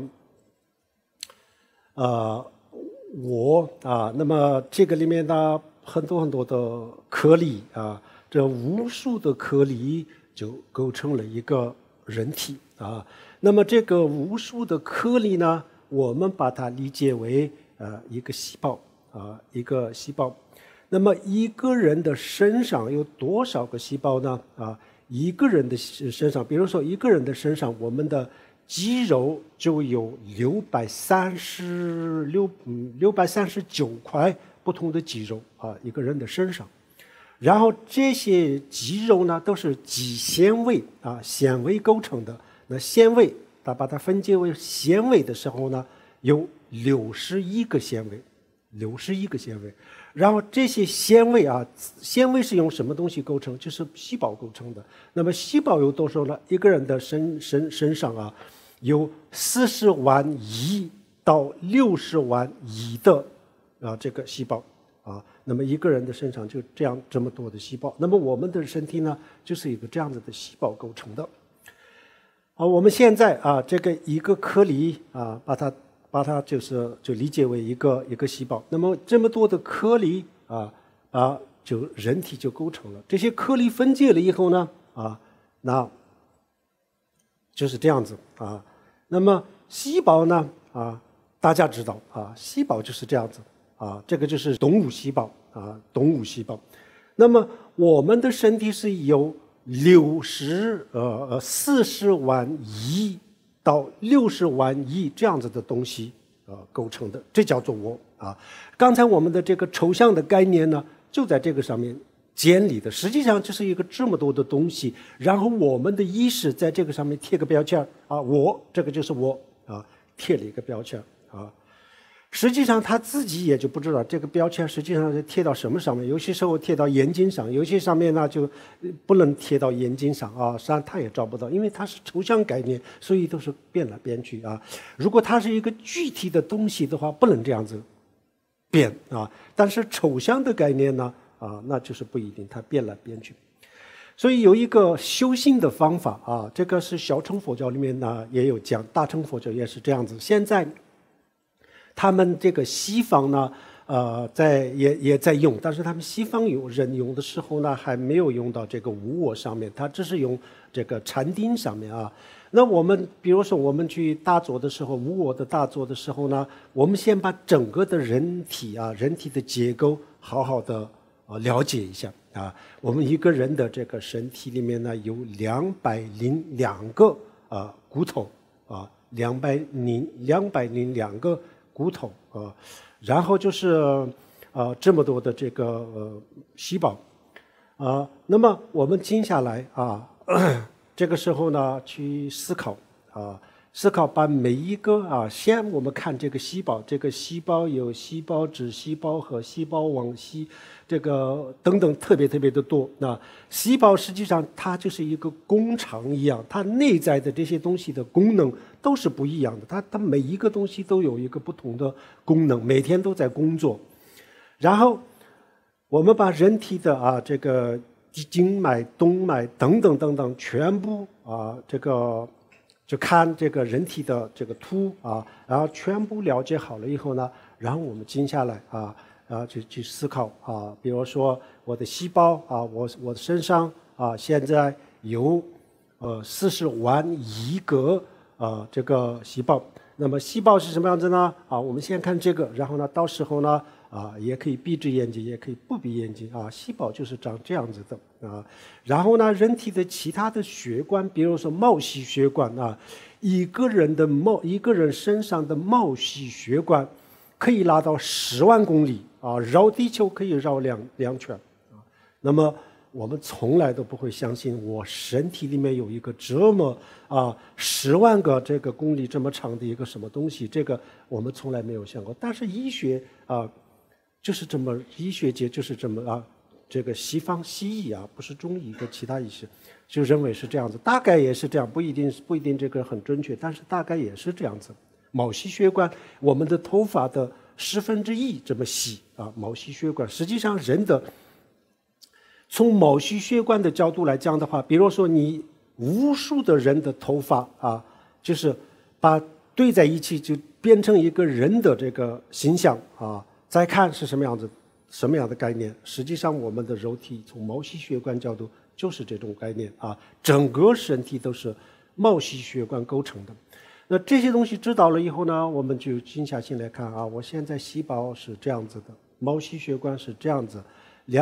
我啊，那么这个里面呢，很多的颗粒啊，这无数的颗粒就构成了一个人体啊。那么这个无数的颗粒呢，我们把它理解为一个细胞啊，一个细胞。那么一个人的身上有多少个细胞呢？啊，一个人的身上，比如说一个人的身上，我们的肌肉就有639块不同的肌肉啊，一个人的身上。然后这些肌肉呢，都是肌纤维啊，纤维构成的。那纤维，把它分解为纤维的时候呢，有61个纤维，61个纤维。然后这些纤维啊，纤维是用什么东西构成？就是细胞构成的。那么细胞有多少呢？一个人的身上啊，有40万亿到60万亿的这个细胞啊。那么一个人的身上就这么多的细胞。那么我们的身体呢，就是一个这样子的细胞构成的。我们现在啊，这个一个颗粒啊，把它就理解为一个细胞。那么这么多的颗粒就人体就构成了。这些颗粒分解了以后呢，那就是这样子啊。那么细胞呢，大家知道啊，细胞就是这样子啊，这个就是动物细胞啊，动物细胞。那么我们的身体是由40万亿到60万亿这样子的东西构成的，这叫做我啊。刚才我们的这个抽象的概念呢，就在这个上面建立的。实际上就是一个这么多的东西，然后我们的意识在这个上面贴个标签啊，我这个就是我啊，贴了一个标签啊。 实际上他自己也就不知道这个标签实际上是贴到什么上面，有些时候贴到眼睛上，有些上面呢就不能贴到眼睛上啊，实际上他也找不到，因为它是抽象概念，所以都是变来变去啊。如果它是一个具体的东西的话，不能这样子变啊。但是抽象的概念呢啊，那就是不一定，它变来变去。所以有一个修行的方法啊，这个是小乘佛教里面呢也有讲，大乘佛教也是这样子。现在他们这个西方呢，也在用，但是他们西方人用的时候呢，还没有用到这个无我上面，他只是用这个禅定上面啊。那我们比如说我们去打坐的时候，无我的打坐的时候呢，我们先把整个的人体的结构好好的了解一下啊。我们一个人的这个身体里面呢，有202个骨头啊，202个骨头然后就是这么多的这个细胞那么我们静下来这个时候呢去思考把每一个先我们看这个细胞，这个细胞有细胞质、细胞核、细胞网、这个等等特别的多。那细胞实际上它就是一个工厂一样，它内在的这些东西的功能都是不一样的，它每一个东西都有一个不同的功能，每天都在工作。然后我们把人体的这个经脉、动脉等等全部这个就看这个人体的这个图然后全部了解好了以后呢，然后我们静下来去思考比如说我的细胞我的身上现在有40万亿个这个细胞。那么细胞是什么样子呢？我们先看这个，然后呢，到时候呢也可以闭着眼睛，也可以不闭眼睛细胞就是长这样子的然后呢，人体的其他的血管，比如说毛细血管一个人身上的毛细血管可以拉到10万公里绕地球可以绕两圈那么我们从来都不会相信我身体里面有一个这么10万个这个公里这么长的一个什么东西，这个我们从来没有想过。但是医学就是这么，医学界就是这么这个西方西医不是中医和其他医学就认为是这样子，大概也是这样，不一定这个很准确，但是大概也是这样子。毛细血管，我们的头发的1/10这么细毛细血管，实际上人的从毛细血管的角度来讲的话，比如说你无数的人的头发就是把对在一起就变成一个人的这个形象再看是什么样子，什么样的概念。实际上我们的肉体从毛细血管角度就是这种概念整个身体都是毛细血管构成的。那这些东西知道了以后呢，我们就静下心来看我现在细胞是这样子的，毛细血管是这样子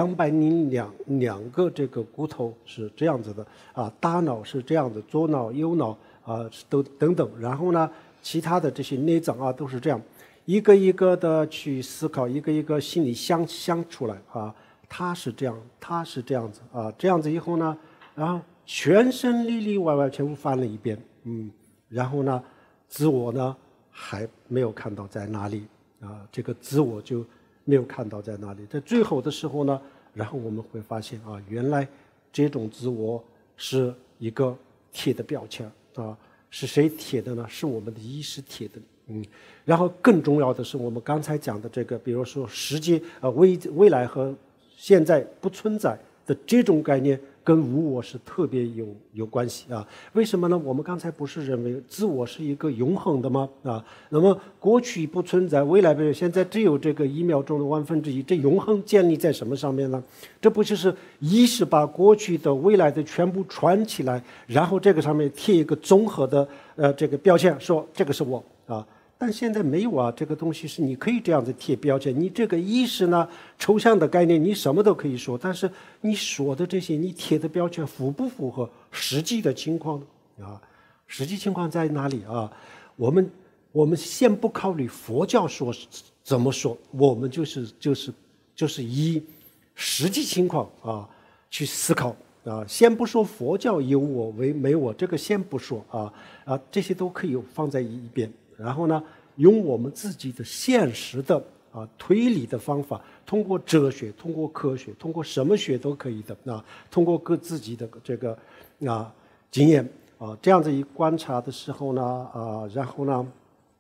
，202个这个骨头是这样子的大脑是这样子，左脑右脑都等等，然后呢其他的这些内脏都是这样，一个一个的去思考，一个一个心里想出来它是这样，它是这样子这样子以后呢，然后全身里里外外全部翻了一遍然后呢自我呢还没有看到在哪里这个自我就没有看到在哪里。在最后的时候呢，然后我们会发现原来这种自我是一个贴的标签是谁贴的呢？是我们的意识贴的然后更重要的是我们刚才讲的这个，比如说世界未来和现在不存在的这种概念跟无我是特别有关系为什么呢？我们刚才不是认为自我是一个永恒的吗那么过去不存在，未来没有，现在只有这个1秒钟的1/1000，这永恒建立在什么上面呢？这不就是意识把过去的未来的全部串起来，然后这个上面贴一个综合的这个标签，说这个是我但现在没有这个东西是你可以这样子贴标签，你这个意识呢抽象的概念你什么都可以说，但是你说的这些你贴的标签符不符合实际的情况实际情况在哪里我们先不考虑佛教说怎么说，我们就是以实际情况去思考先不说佛教有我为没我，这个先不说这些都可以放在一边。然后呢， 用我们自己的现实的推理的方法，通过哲学，通过科学，通过什么学都可以的通过自己的这个经验这样子一观察的时候呢然后呢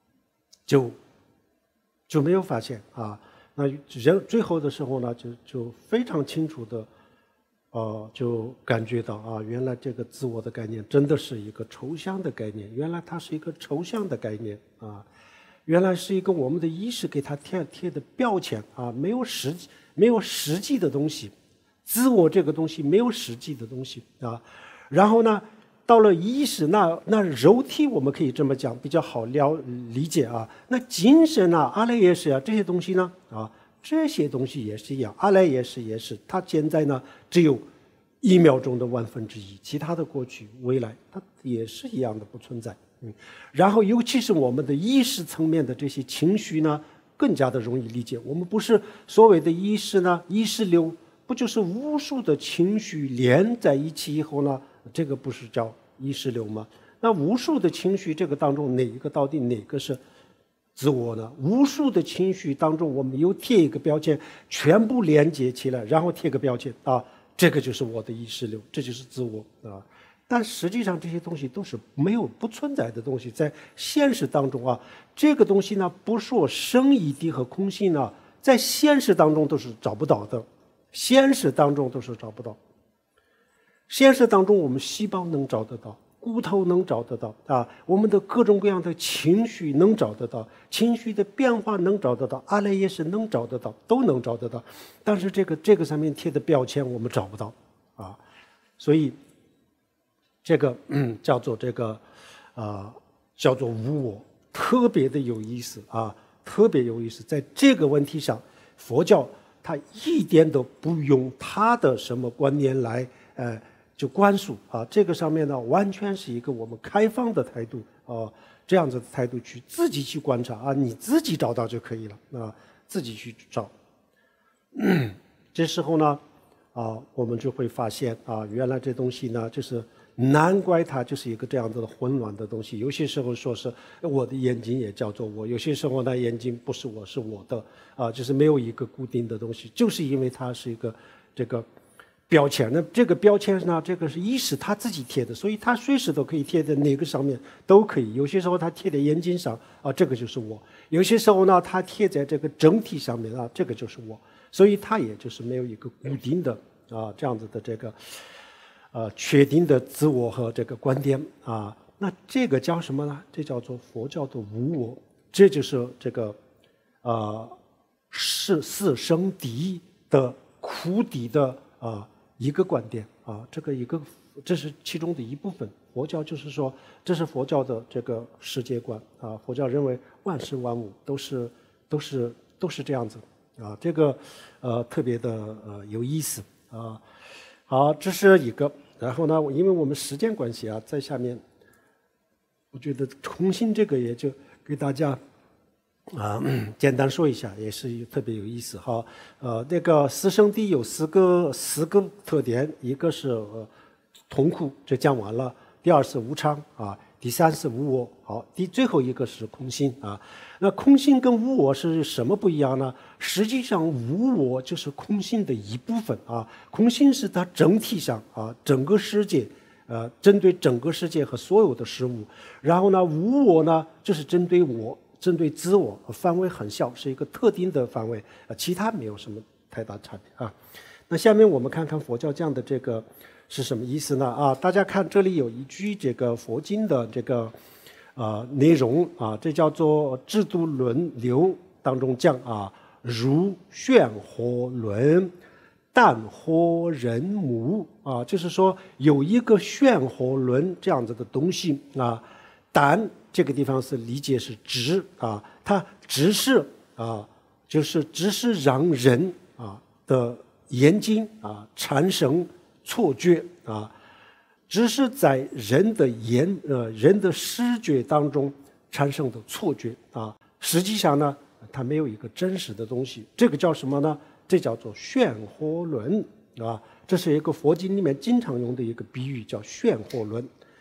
就没有发现那人最后的时候呢就非常清楚的就感觉到原来这个自我的概念真的是一个抽象的概念，原来它是一个抽象的概念原来是一个我们的意识给它贴的标签没有实际的东西，自我这个东西没有实际的东西然后呢到了意识那肉体我们可以这么讲比较好理解那精神阿赖耶识这些东西呢这些东西也是一样，阿赖耶识也是，它现在呢只有1秒钟的1/1000，其他的过去未来它也是一样的不存在然后尤其是我们的意识层面的这些情绪呢更加的容易理解，我们不是所谓的意识呢，意识流不就是无数的情绪连在一起以后呢，这个不是叫意识流吗？那无数的情绪这个当中哪一个到底哪个是自我呢？无数的情绪当中我们又贴一个标签，全部连接起来，然后贴个标签这个就是我的意识流，这就是自我但实际上这些东西都是不存在的东西，在现实当中这个东西呢不说生一谛和空性呢，在现实当中都是找不到的，现实当中都是找不到。现实当中我们细胞能找得到，骨头能找得到我们的各种各样的情绪能找得到，情绪的变化能找得到，阿赖耶识能找得到，都能找得到，但是这个上面贴的标签我们找不到所以这个叫做叫做无我，特别的有意思特别有意思。在这个问题上，佛教它一点都不用它的什么观念来就灌输这个上面呢完全是一个我们开放的态度这样子的态度去自己去观察你自己找到就可以了自己去找这时候呢我们就会发现原来这东西呢就是难怪它就是一个这样子的混乱的东西。有些时候说是我的眼睛也叫做我，有些时候呢眼睛不是我是我的就是没有一个固定的东西，就是因为它是一个这个标签。那这个标签呢，这个是意识他自己贴的，所以他随时都可以贴在哪个上面都可以。有些时候他贴在眼睛上这个就是我；有些时候呢，他贴在这个整体上面这个就是我。所以他也就是没有一个固定的这样子的这个确定的自我和这个观点那这个叫什么呢？这叫做佛教的无我，这就是这个四圣谛的苦谛的一个观点这是其中的一部分。佛教就是说，这是佛教的这个世界观佛教认为万事万物都是这样子这个特别的有意思好，这是一个。然后呢，因为我们时间关系在下面，我觉得空性这个也就给大家简单说一下，也是特别有意思那个四圣谛有四个特点，一个是痛苦，这讲完了；第二是无常第三是无我，最后一个是空性那空性跟无我是什么不一样呢？实际上无我就是空性的一部分空性是它整体上整个世界针对整个世界和所有的事物。然后呢，无我呢就是针对我，针对自我，范围很小，是一个特定的范围其他没有什么太大差别那下面我们看看佛教讲的这个是什么意思呢大家看这里有一句这个佛经的这个内容这叫做《制度论流》当中讲如漩涡轮，淡火人母就是说有一个漩涡轮这样子的东西淡这个地方是理解是直它只是就是只是让人的眼睛产生错觉只是在人的视觉当中产生的错觉实际上呢它没有一个真实的东西。这个叫什么呢？这叫做漩涡轮这是一个佛经里面经常用的一个比喻，叫漩涡轮。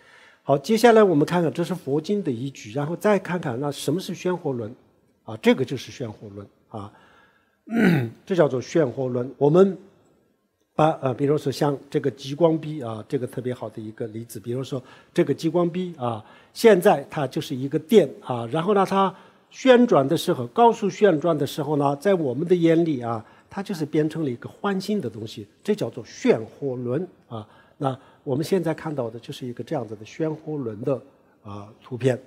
好，接下来我们看看这是佛经的依据，然后再看看那什么是漩涡轮啊？这个就是漩涡轮啊，这叫做漩涡轮。我们把比如说像这个激光笔啊，这个特别好的一个例子。比如说这个激光笔啊，现在它就是一个电啊，然后呢它旋转的时候，高速旋转的时候呢，在我们的眼里啊，它就是变成了一个环形的东西，这叫做漩涡轮啊。那我们现在看到的就是一个这样子的漩涡轮的图片。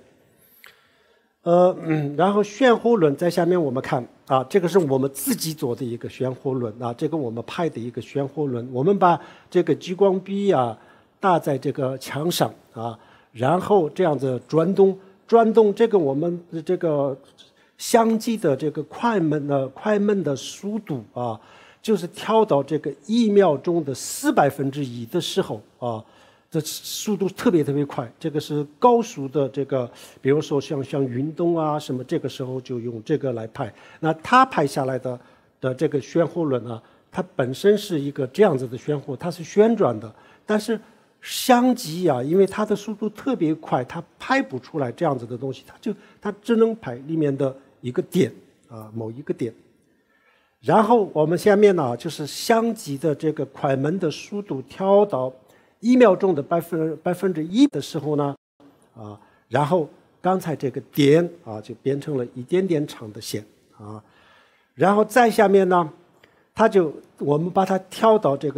然后漩涡轮在下面我们看啊，这个是我们自己做的一个漩涡轮啊，这个我们拍的一个漩涡轮。我们把这个激光笔啊搭在这个墙上啊，然后这样子转动这个我们的这个相机的这个快门的速度啊，就是调到这个1秒钟的1/4的时候啊，这速度特别快。这个是高速的这个，比如说像运动啊什么，这个时候就用这个来拍。那它拍下来的这个漩涡轮啊，它本身是一个这样子的漩涡，它是旋转的，但是相机啊，因为它的速度特别快，它拍不出来这样子的东西，它只能拍里面的一个点啊，某一个点。然后我们下面呢，就是相机的这个快门的速度调到1秒钟的1%的时候呢，啊，然后刚才这个点啊就变成了一点点长的线啊，然后再下面呢，我们把它调到这个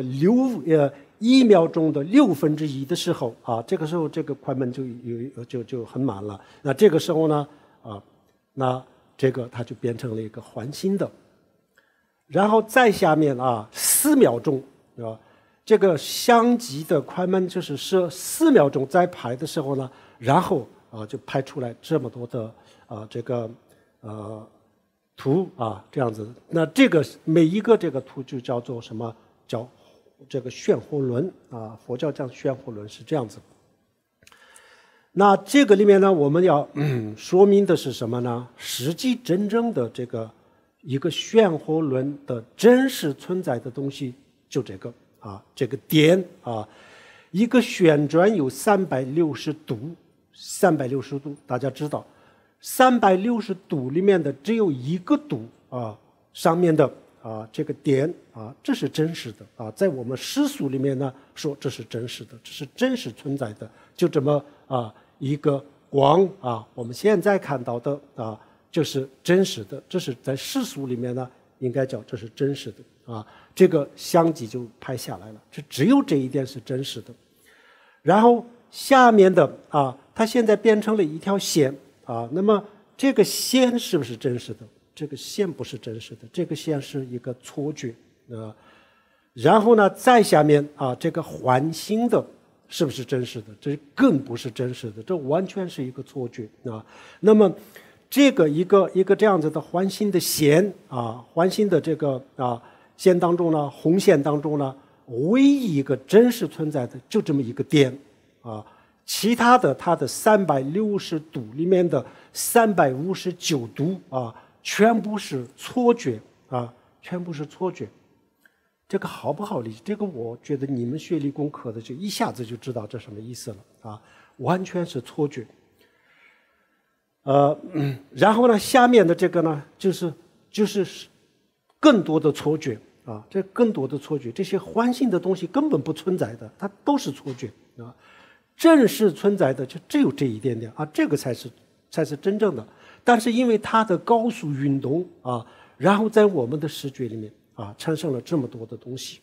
1秒钟的1/6的时候啊，这个时候这个快门就很满了。那这个时候呢，那这个它就变成了一个环形的。然后再下面啊，4秒钟啊，这个相机的快门就是4秒钟在拍的时候呢，然后就拍出来这么多的这个图啊，这样子。那这个每一个这个图就叫做什么？叫这个漩涡轮啊，佛教讲漩涡轮是这样子。那这个里面呢，我们要说明的是什么呢？实际真正的这个一个漩涡轮的真实存在的东西，就这个啊，这个点啊，一个旋转有360度，360度，大家知道，360度里面的只有一个度啊，上面的这个点啊，这是真实的啊，在我们世俗里面呢，说这是真实的，这是真实存在的，就这么一个光啊，我们现在看到的啊。这是真实的，这是在世俗里面呢，应该叫这是真实的啊。这个相机就拍下来了，只有这一点是真实的。然后下面的它现在变成了一条线啊。那么这个线是不是真实的？这个线不是真实的，这个线是一个错觉啊。然后呢，再下面这个环形的是不是真实的？这更不是真实的，这完全是一个错觉啊。那么这个一个这样子的环形的线环形的这个线当中呢，红线当中呢，唯一一个真实存在的就这么一个点其他的它的360度里面的359度全部是错觉全部是错觉。这个好不好理解？这个我觉得你们学理工科的就一下子就知道这什么意思了完全是错觉。然后呢，下面的这个呢，就是更多的错觉这更多的错觉，这些环形的东西根本不存在的，它都是错觉真实存在的就只有这一点点这个才是真正的。但是因为它的高速运动然后在我们的视觉里面产生了这么多的东西。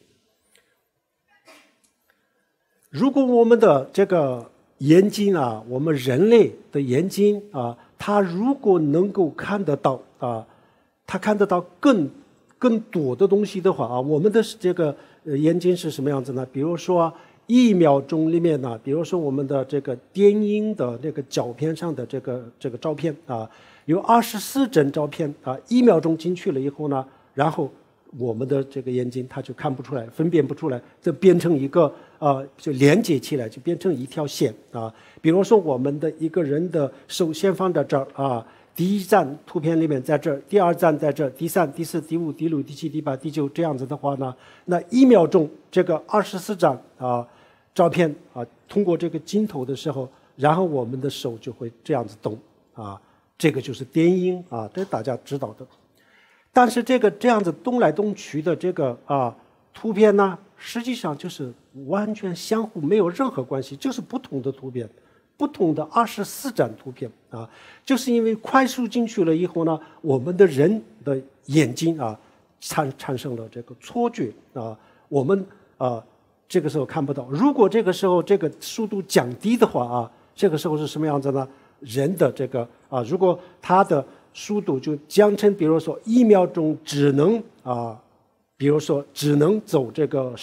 如果我们的这个眼睛我们人类的眼睛它如果能够看得到它看得到更多的东西的话我们的这个眼睛是什么样子呢？比如说1秒钟里面呢，比如说我们的这个电影的那个胶片上的这个照片有24帧照片1秒钟进去了以后呢，然后我们的这个眼睛它就看不出来，分辨不出来，就变成一个就连接起来，就变成一条线比如说我们的一个人的手先放在这儿第一站图片里面在这儿，第二站在这儿，第三、第四、第五、第六、第七、第八、第九这样子的话呢，那1秒钟这个24张照片通过这个镜头的时候， 然后我们的手就会这样子动啊，这个就是电音啊，这大家知道的。但是这样子动来动去的这个图片呢，实际上就是完全相互没有任何关系，就是不同的图片，不同的24张图片啊，就是因为快速进去了以后呢，我们的人的眼睛啊产生了这个错觉啊，我们这个时候看不到。如果这个时候这个速度降低的话啊，这个时候是什么样子呢？人的这个如果它的速度就降成，比如说1秒钟只能比如说只能走这个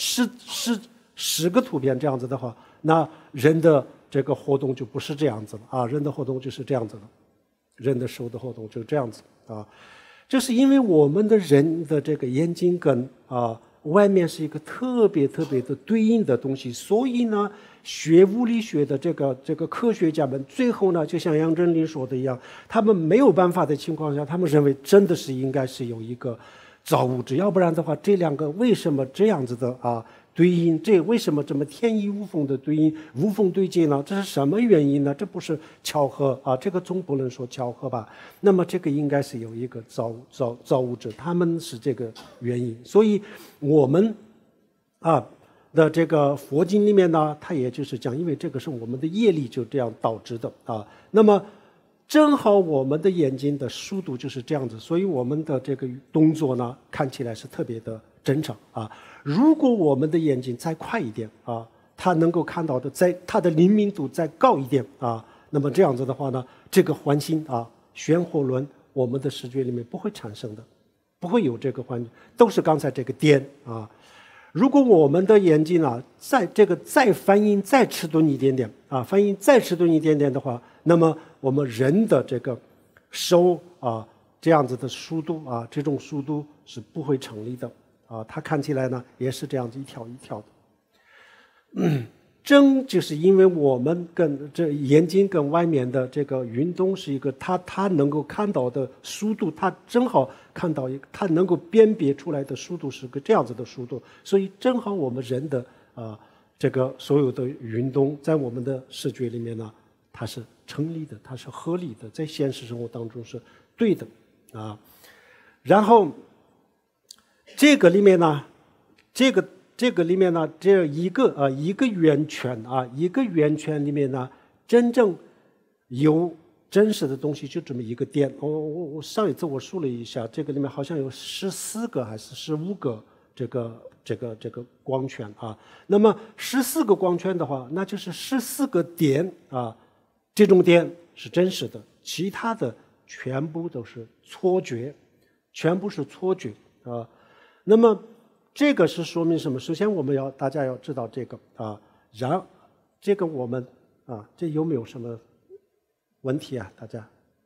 10个图片这样子的话，那人的这个活动就不是这样子了人的活动就是这样子的，人的手的活动就是这样子就是因为我们的人的这个眼睛跟外面是一个特别特别的对应的东西，所以呢，学物理学的这个科学家们最后呢，就像杨振宁说的一样，他们没有办法的情况下，他们认为真的是应该是有一个造物质，要不然的话，这两个为什么这样子的对应？这为什么这么天衣无缝的对应、无缝对接呢？这是什么原因呢？这不是巧合这个总不能说巧合吧？那么这个应该是有一个造物者，他们是这个原因。所以我们的这个佛经里面呢，它也就是讲，因为这个是我们的业力就这样导致的那么正好我们的眼睛的速度就是这样子，所以我们的这个动作呢，看起来是特别的正常如果我们的眼睛再快一点它能够看到的它的灵敏度再高一点那么这样子的话呢，这个环境旋涡轮我们的视觉里面不会产生的，不会有这个环境，都是刚才这个点如果我们的眼睛再反应再迟钝一点点反应再迟钝一点点的话，那么我们人的这个手这样子的速度这种速度是不会成立的它看起来呢也是这样子一条一条的。正就是因为我们跟这眼睛跟外面的这个运动是一个它能够看到的速度，它正好看到它能够辨别出来的速度是个这样子的速度，所以正好我们人的这个所有的运动在我们的视觉里面呢，它是成立的，它是合理的，在现实生活当中是对的然后这个里面呢，这个里面呢，这一个圆圈一个圆圈里面呢，真正有真实的东西就这么一个点。我上一次我数了一下，这个里面好像有14个还是15个这个光圈那么14个光圈的话，那就是14个点这种点是真实的，其他的全部都是错觉，全部是错觉那么这个是说明什么？首先大家要知道这个这个我们这有没有什么问题大家？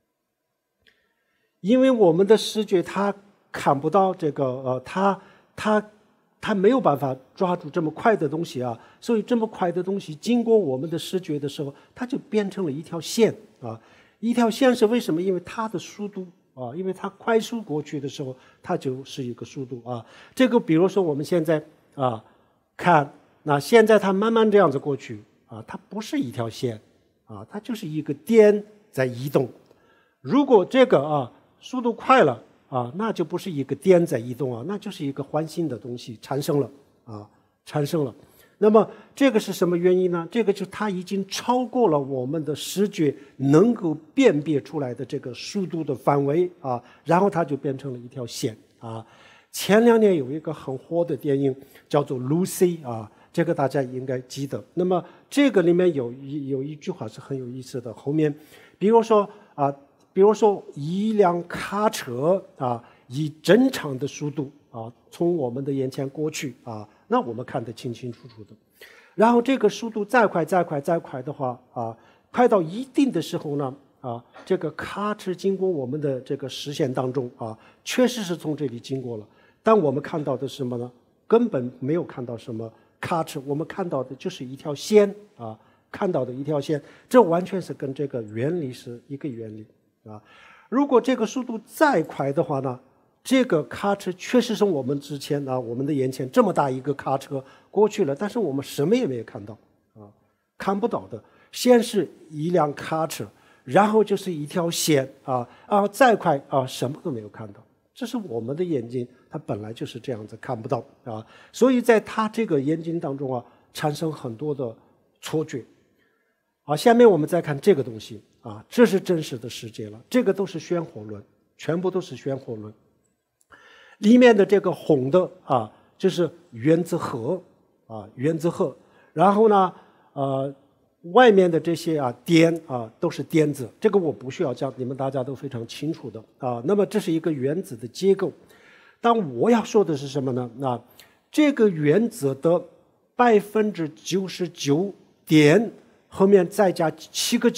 因为我们的视觉它看不到这个它没有办法抓住这么快的东西所以这么快的东西经过我们的视觉的时候，它就变成了一条线一条线是为什么？因为它的速度因为它快速过去的时候，它就是一个速度这个比如说我们现在看，那现在它慢慢这样子过去它不是一条线它就是一个点在移动。如果这个速度快了那就不是一个点在移动那就是一个环形的东西产生了那么这个是什么原因呢？这个就是它已经超过了我们的视觉能够辨别出来的这个速度的范围然后它就变成了一条线前2年有一个很火的电影叫做 Lucy 这个大家应该记得。那么这个里面有一句话是很有意思的，后面比如说一辆卡车以正常的速度从我们的眼前过去那我们看得清清楚楚的。然后这个速度再快的话快到一定的时候呢这个卡车经过我们的这个视线当中确实是从这里经过了，但我们看到的是什么呢？根本没有看到什么卡车，我们看到的就是一条线看到的一条线，这完全是跟这个原理是一个原理如果这个速度再快的话呢，这个卡车确实是我们之前我们的眼前这么大一个卡车过去了，但是我们什么也没有看到看不到的。 先是一辆卡车，然后就是一条线再快什么都没有看到。这是我们的眼睛，它本来就是这样子，看不到所以在它这个眼睛当中产生很多的错觉下面我们再看这个东西这是真实的世界了，这个都是漩涡轮，全部都是漩涡轮。里面的这个红的就是原子核原子核，然后呢外面的这些电都是电子，这个我不需要讲，你们大家都非常清楚的那么这是一个原子的结构。但我要说的是什么呢？这个原子的99%点后面再加7个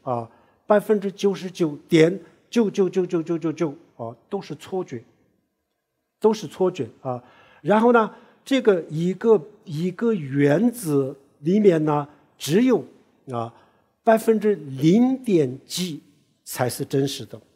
999.9999999都是错觉，都是错觉然后呢，这个一个原子里面呢，只有0.几才是真实的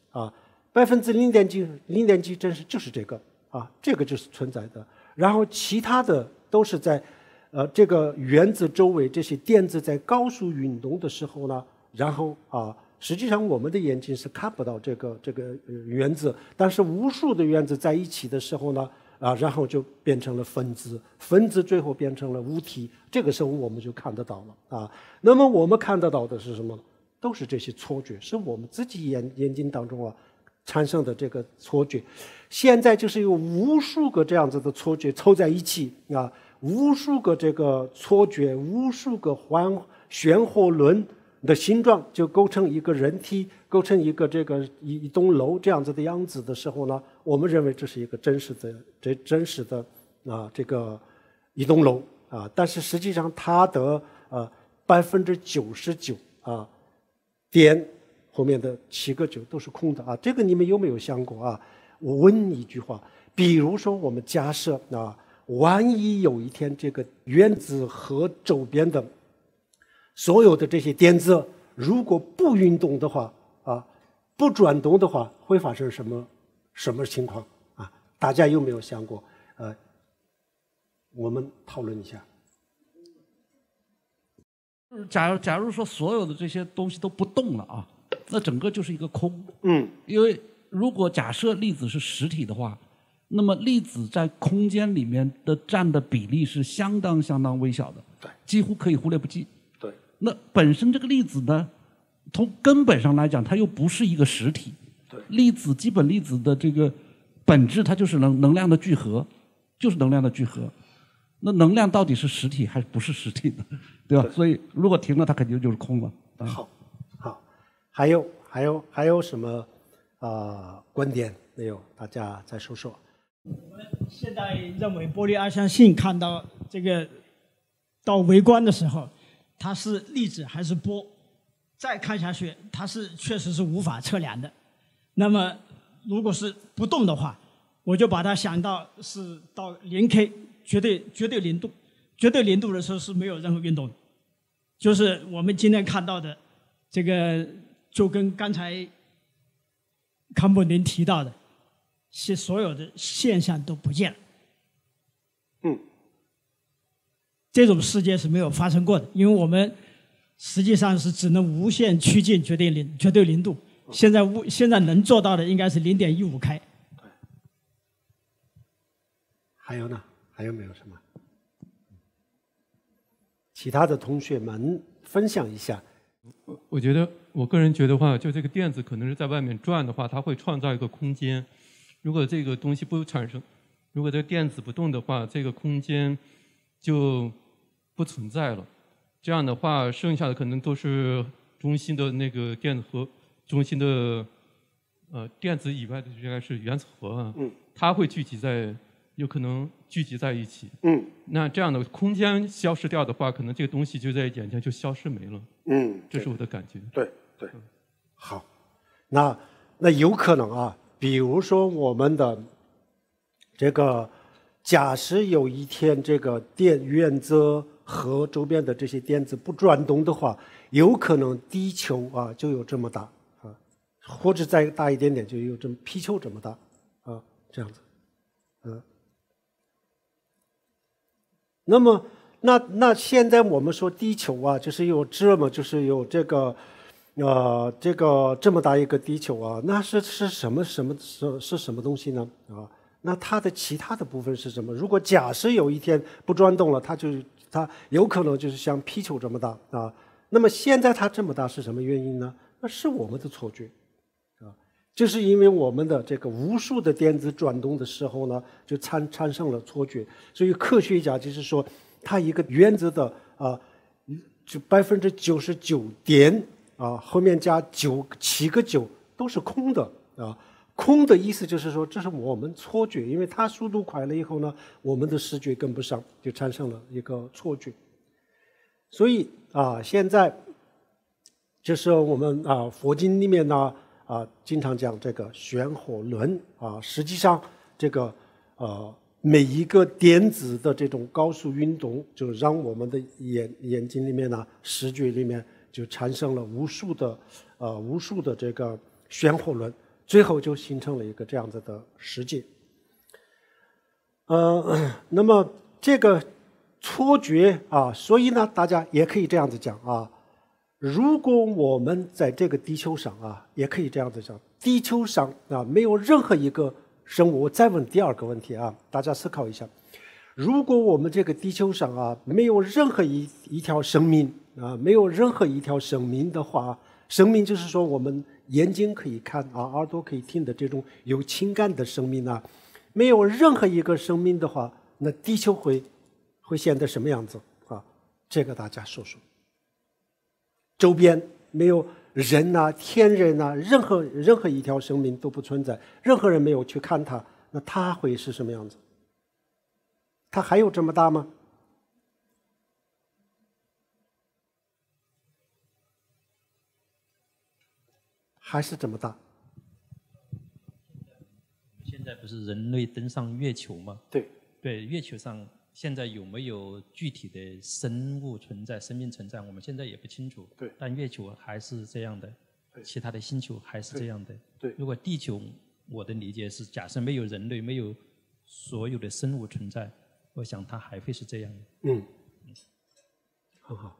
0.几真实就是这个这个就是存在的。然后其他的都是在这个原子周围这些电子在高速运动的时候呢，然后实际上我们的眼睛是看不到这个原子，但是无数的原子在一起的时候呢然后就变成了分子，分子最后变成了物体，这个时候我们就看得到了那么我们看得到的是什么？都是这些错觉，是我们自己眼睛当中产生的这个错觉。现在就是有无数个这样子的错觉凑在一起无数个这个错觉，无数个漩涡轮的形状就构成一个人体，构成一个一栋楼这样子的样子的时候呢，我们认为这是一个真实的这个一栋楼但是实际上它的99%点后面的7个9都是空的这个你们有没有想过我问你一句话，比如说我们假设万一有一天这个原子核周边的所有的这些电子如果不运动的话不转动的话，会发生什么情况大家有没有想过我们讨论一下。 假如说所有的这些东西都不动了那整个就是一个空。因为如果假设粒子是实体的话，那么粒子在空间里面的占的比例是相当微小的，几乎可以忽略不计。 对。 那本身这个粒子呢，从根本上来讲，它又不是一个实体。 对。 基本粒子的这个本质，它就是能量的聚合，就是能量的聚合。那能量到底是实体还是不是实体的，对吧？所以如果停了，它肯定就是空了。 好，还有什么观点没有？大家再说说。 我们现在认为玻璃二象性看到这个到微观的时候，它是粒子还是波？再看下去，它确实是无法测量的。那么如果是不动的话，我就把它想到是到0K 绝对零度，绝对零度的时候是没有任何运动的，就是我们今天看到的这个，就跟刚才康布林提到的。是所有的现象都不见了。这种世界是没有发生过的，因为我们实际上是只能无限趋近绝对零度。现在能做到的应该是0.15开。 还有呢？还有没有什么？其他的同学们分享一下。 我个人觉得话，就这个电子可能是在外面转的话，它会创造一个空间。如果这个东西不产生，如果这个电子不动的话，这个空间就不存在了。这样的话，剩下的可能都是中心的那个电子核，中心的电子以外的应该是原子核它会有可能聚集在一起。那这样的空间消失掉的话，可能这个东西就在眼前就消失没了。这是我的感觉。 对。好，那有可能比如说我们的这个，假使有一天这个原子核周边的这些电子不转动的话，有可能地球就有这么大或者再大一点点就有皮球这么大这样子那么那现在我们说地球啊，就是有就是有这个这么大一个地球啊，那是什么东西呢？啊，那它的其他的部分是什么？如果假设有一天不转动了，它有可能就是像皮球这么大啊。那么现在它这么大是什么原因呢？那是我们的错觉啊，就是因为我们的这个无数的电子转动的时候呢，就产生了错觉。所以科学家就是说，它一个原子的就99%点啊，后面加7个9都是空的啊。空的意思就是说，这是我们错觉，因为它速度快了以后呢，我们的视觉跟不上，就产生了一个错觉。所以现在就是我们佛经里面呢经常讲这个旋火轮实际上这个每一个电子的这种高速运动，就让我们的眼睛里面呢，视觉里面就产生了无数的这个旋火轮，最后就形成了一个这样子的世界。那么这个错觉所以呢，大家也可以这样子讲如果我们在这个地球上也可以这样子讲，地球上没有任何一个生物。我再问第二个问题大家思考一下，如果我们这个地球上没有任何一条生命没有任何一条生命的话，生命就是说我们眼睛可以看耳朵可以听的这种有情感的生命没有任何一个生命的话，那地球会显得什么样子这个大家说说。周边没有人天人任何一条生命都不存在，任何人没有去看它，那它会是什么样子？它还有这么大吗？还是这么大？ 现在不是人类登上月球吗？ 对。 对，月球上现在有没有具体的生物存在、生命存在，我们现在也不清楚。 对。 但月球还是这样的，其他的星球还是这样的。 对。 如果地球，我的理解是，假设没有人类，没有所有的生物存在，我想它还会是这样的。 很好。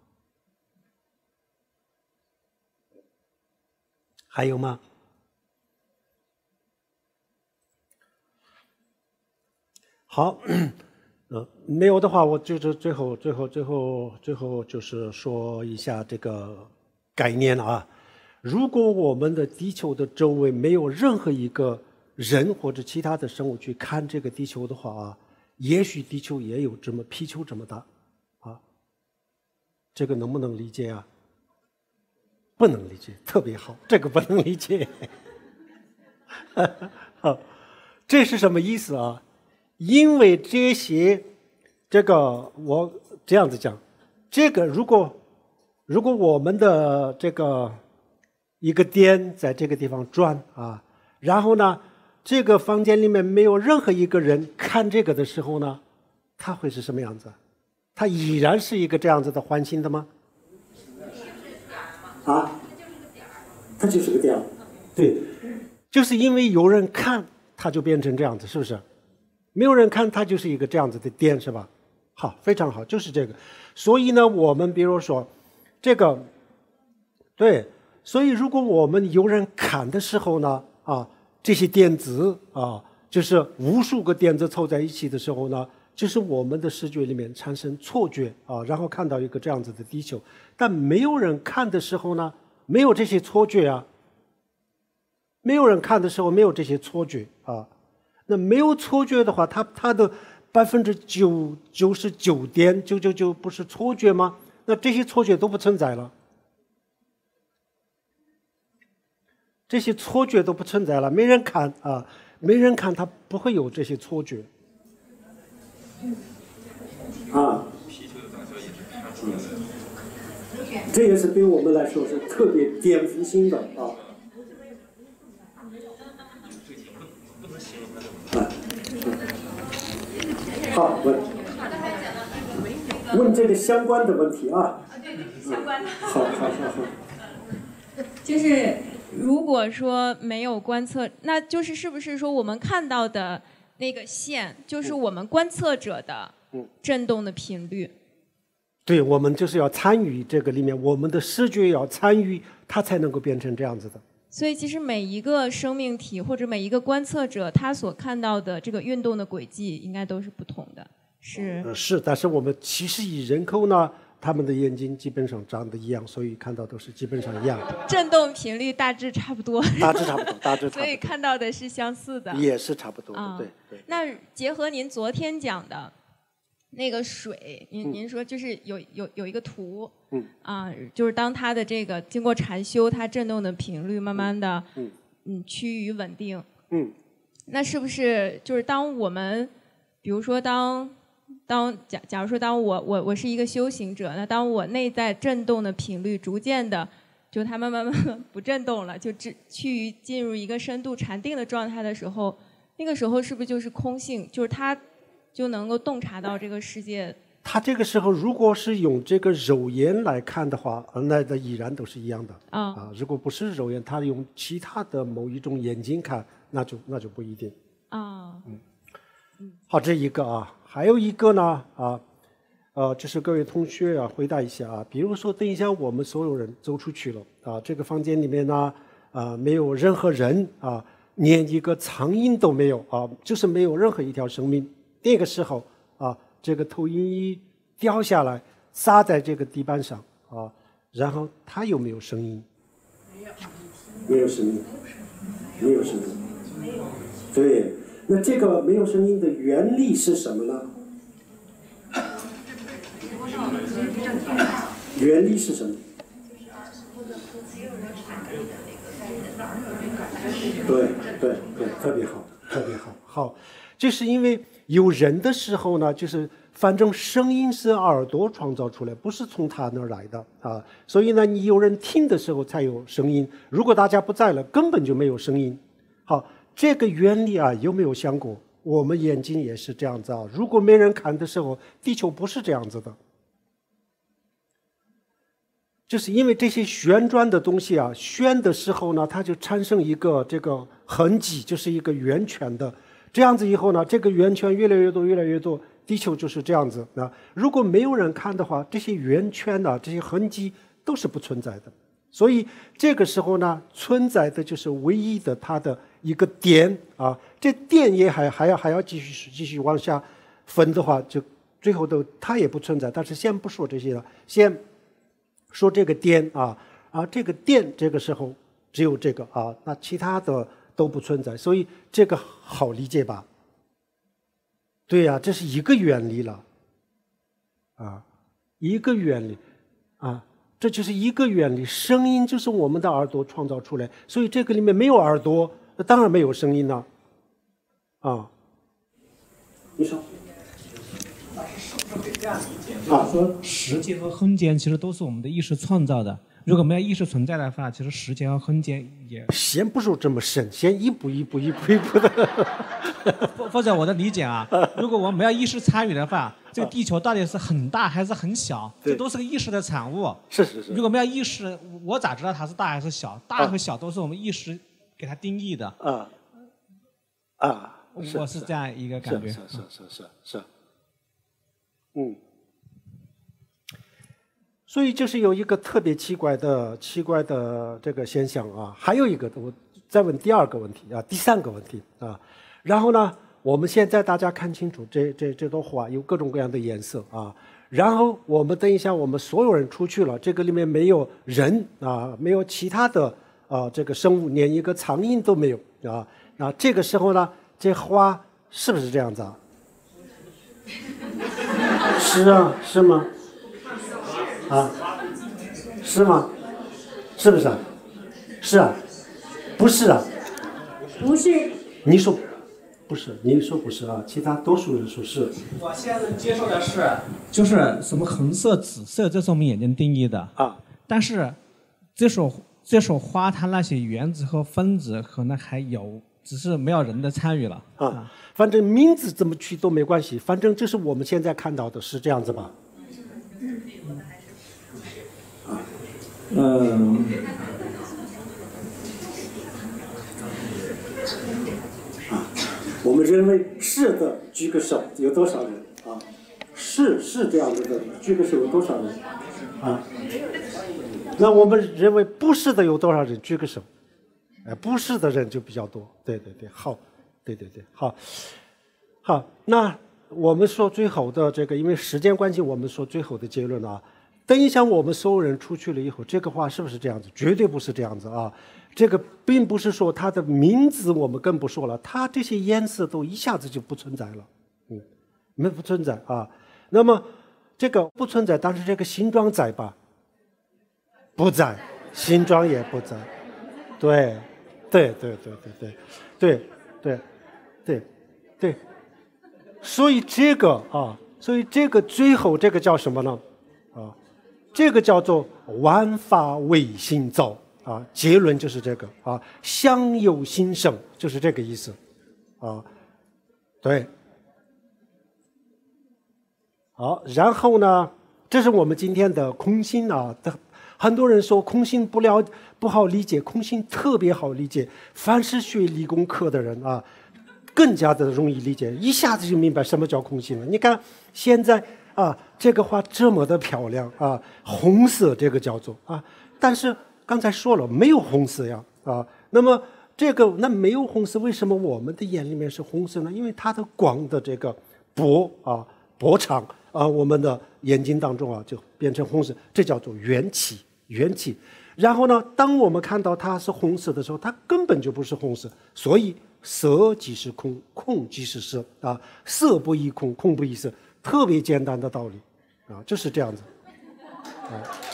还有吗？好，没有的话，我就是最后就是说一下这个概念如果我们的地球的周围没有任何一个人或者其他的生物去看这个地球的话也许地球也有皮球这么大这个能不能理解不能理解，特别好，这个不能理解。好，这是什么意思因为这个我这样子讲，这个如果我们的这个一个点在这个地方转然后呢，这个房间里面没有任何一个人看这个的时候呢，它会是什么样子？它依然是一个这样子的环境的吗？它就是个点儿。对，就是因为有人看，它就变成这样子，是不是？没有人看，它就是一个这样子的点，是吧？好，非常好，就是这个。所以呢，我们比如说这个，对，所以如果我们有人看的时候呢，这些电子就是无数个电子凑在一起的时候呢，就是我们的视觉里面产生错觉然后看到一个这样子的地球。但没有人看的时候呢，没有这些错觉没有人看的时候没有这些错觉那没有错觉的话，它的99.999%不是错觉吗？那这些错觉都不存在了，这些错觉都不存在了，没人看没人看，它不会有这些错觉这也是对我们来说是特别颠覆性的好，问这个相关的问题相关的。 好。 就是如果说没有观测，那就是是不是说我们看到的那个线，就是我们观测者的振动的频率？ 对，我们就是要参与这个里面，我们的视觉要参与，它才能够变成这样子的。 所以，其实每一个生命体或者每一个观测者，他所看到的这个运动的轨迹，应该都是不同的。是， 但是我们70亿人口呢，他们的眼睛基本上长得一样，所以看到都是基本上一样的。 振动频率大致差不多。 大致差不多。 所以看到的是相似的。 也是差不多的，对。 那结合您昨天讲的那个水，您说就是有一个图，就是当它的这个经过禅修，它振动的频率慢慢的，趋于稳定。那是不是就是当我们，比如说假如说当我是一个修行者，那当我内在振动的频率逐渐的，就它慢慢不振动了，就趋于进入一个深度禅定的状态的时候，那个时候是不是就是空性？就是它就能够洞察到这个世界。 他这个时候如果是用这个肉眼来看的话，那依然都是一样的。如果不是肉眼，他用其他的某一种眼睛看，那就不一定。好，这一个啊，还有一个呢就是各位同学啊，回答一下啊。比如说，等一下我们所有人走出去了这个房间里面呢没有任何人连一个苍蝇都没有就是没有任何一条生命。那个时候这个投影仪掉下来，撒在这个地板上然后它有没有声音？没有声音，没有声音，对。那这个没有声音的原理是什么呢？原理是什么？对，特别好，特别好。好，就是因为有人的时候呢，就是反正声音是耳朵创造出来，不是从他那儿来的所以呢，你有人听的时候才有声音。如果大家不在了，根本就没有声音。好。这个原理有没有想过？我们眼睛也是这样子如果没人看的时候，地球不是这样子的，就是因为这些旋转的东西旋的时候呢，它就产生一个这个痕迹，就是一个圆圈的。这样子以后呢，这个圆圈越来越多，越来越多，地球就是这样子。如果没有人看的话，这些圆圈这些痕迹都是不存在的。所以这个时候呢，存在的就是唯一的它的一个点这点也还要继续往下分的话，就最后它也不存在。但是先不说这些了，先说这个点这个点这个时候只有这个那其他的都不存在。所以这个好理解吧？对呀，这是一个原理了一个原理这就是一个原理，声音就是我们的耳朵创造出来，所以这个里面没有耳朵，那当然没有声音了。你说， 这样理解，说时间和空间其实都是我们的意识创造的。如果没有意识存在的话，其实时间和空间也…… 先不说这么深，先一步一步的。 或者我的理解如果我们没有意识参与的话，这个地球到底是很大还是很小，这都是个意识的产物。 是。 如果没有意识，我咋知道它是大还是小？大和小都是我们意识给它定义的。我是这样一个感觉。 是。所以就是有一个特别奇怪的这个现象还有一个，我再问第二个问题第三个问题然后呢，我们现在大家看清楚，这朵花有各种各样的颜色然后我们等一下，我们所有人出去了，这个里面没有人没有其他的这个生物，连一个苍蝇都没有那这个时候呢，这花是不是这样子是是吗？是吗？是不是是不是不是。 你说不是，你说不是其他多数人说是。 我现在接受的是，就是什么红色、紫色，这是我们眼睛定义的但是这束花，它那些原子和分子可能还有，只是没有人的参与了反正名字怎么取都没关系，反正这是我们现在看到的，是这样子吧？我们认为是的举个手，有多少人是这样子的，举个手有多少人？啊？那我们认为不是的有多少人？举个手。不是的人就比较多。对，好，对，好。那我们说最后的这个，因为时间关系，我们说最后的结论啊。等一下我们所有人出去了以后，这个话是不是这样子？绝对不是这样子啊！这个并不是说它的名字我们更不说了，它这些颜色都一下子就不存在了，不存在啊。那么这个不存在，但是这个形状在吧？不在，形状也不在。对。所以这个最后这个叫什么呢？啊，这个叫做万法唯心造啊，结论就是这个啊，相由心生就是这个意思啊，对。好，然后呢，这是我们今天的空心啊。很多人说空心不好理解，空心特别好理解。凡是学理工科的人啊，更加的容易理解，一下子就明白什么叫空心了。你看现在啊，这个花这么的漂亮啊，红色这个叫做啊，但是刚才说了没有红色呀啊。那么那没有红色，为什么我们的眼里面是红色呢？因为它的光的这个波长啊，我们的眼睛当中啊就变成红色，这叫做缘起。然后呢，当我们看到它是红色的时候，它根本就不是红色。所以色即是空，空即是色啊，色不异空，空不异色，特别简单的道理啊，就是这样子啊。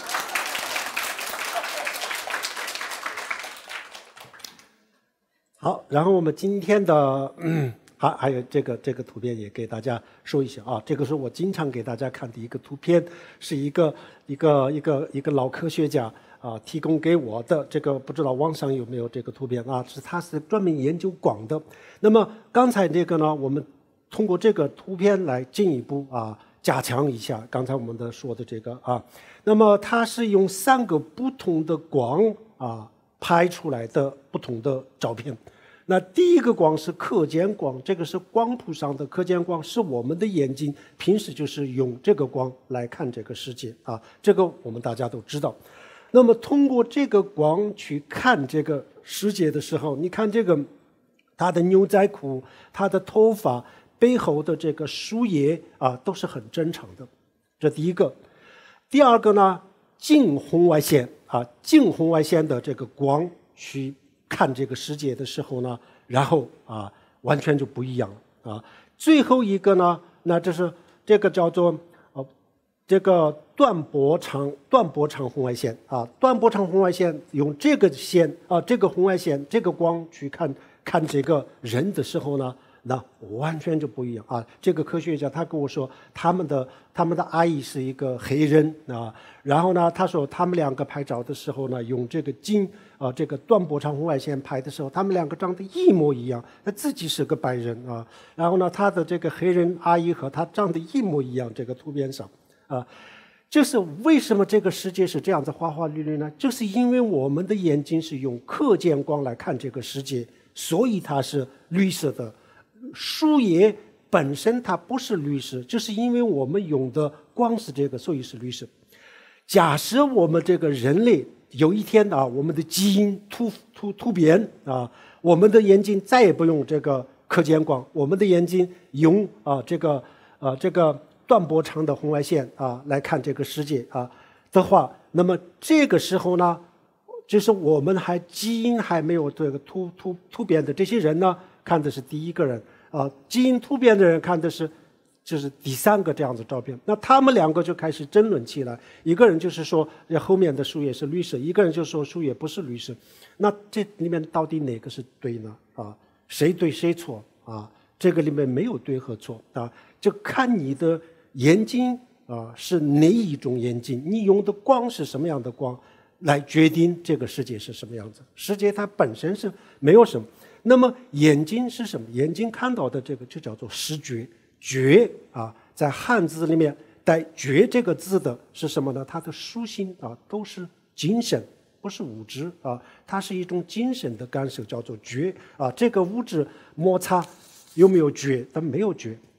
好，然后我们今天的还有这个图片也给大家说一下啊，这个是我经常给大家看的一个图片，是一个老科学家啊提供给我的，这个不知道网上有没有这个图片啊？他是专门研究光的。那么刚才这个呢，我们通过这个图片来进一步加强一下刚才我们说的这个啊。那么它是用3个不同的光拍出来的不同的照片。那第一个光是可见光，这个是光谱上的可见光，是我们的眼睛平时就是用这个光来看这个世界啊，这个我们大家都知道。那么通过这个光去看这个世界的时候，你看这个他的牛仔裤、他的头发背后的这个树叶都是很正常的，这第一个。第二个呢，近红外线的这个光去看这个世界的时候呢，然后完全就不一样了。最后一个呢，那这个叫做这个断波长红外线断波长红外线用这个线这个红外线这个光去看这个人的时候呢，那完全就不一样这个科学家他跟我说，他们的阿姨是一个黑人然后呢，他说他们2个拍照的时候呢，用这个这个断波长红外线拍的时候，他们2个长得一模一样，他自己是个白人然后呢，他的这个黑人阿姨和他长得一模一样，这个图片上就是为什么这个世界是这样子花花绿绿呢？就是因为我们的眼睛是用可见光来看这个世界，所以它是绿色的。树叶本身它不是绿色，就是因为我们用的光是这个，所以是绿色。假设我们这个人类有一天我们的基因突变我们的眼睛再也不用这个可见光，我们的眼睛用这个断波长的红外线来看这个世界的话，那么这个时候呢，就是我们基因还没有这个突变的这些人呢，看的是第一个人基因突变的人看的是就是第3个这样子照片。那他们2个就开始争论起来，一个人就是说后面的树叶是绿色，一个人就说树叶不是绿色。那这里面到底哪个是对呢谁对谁错这个里面没有对和错就看你的眼睛是哪一种眼睛，你用的光是什么样的光来决定这个世界是什么样子。世界它本身是没有什么。那么眼睛是什么？眼睛看到的这个就叫做视觉。觉在汉字里面带觉这个字的是什么呢？它的属性都是精神，不是物质它是一种精神的感受，叫做觉这个物质摩擦有没有觉？它没有觉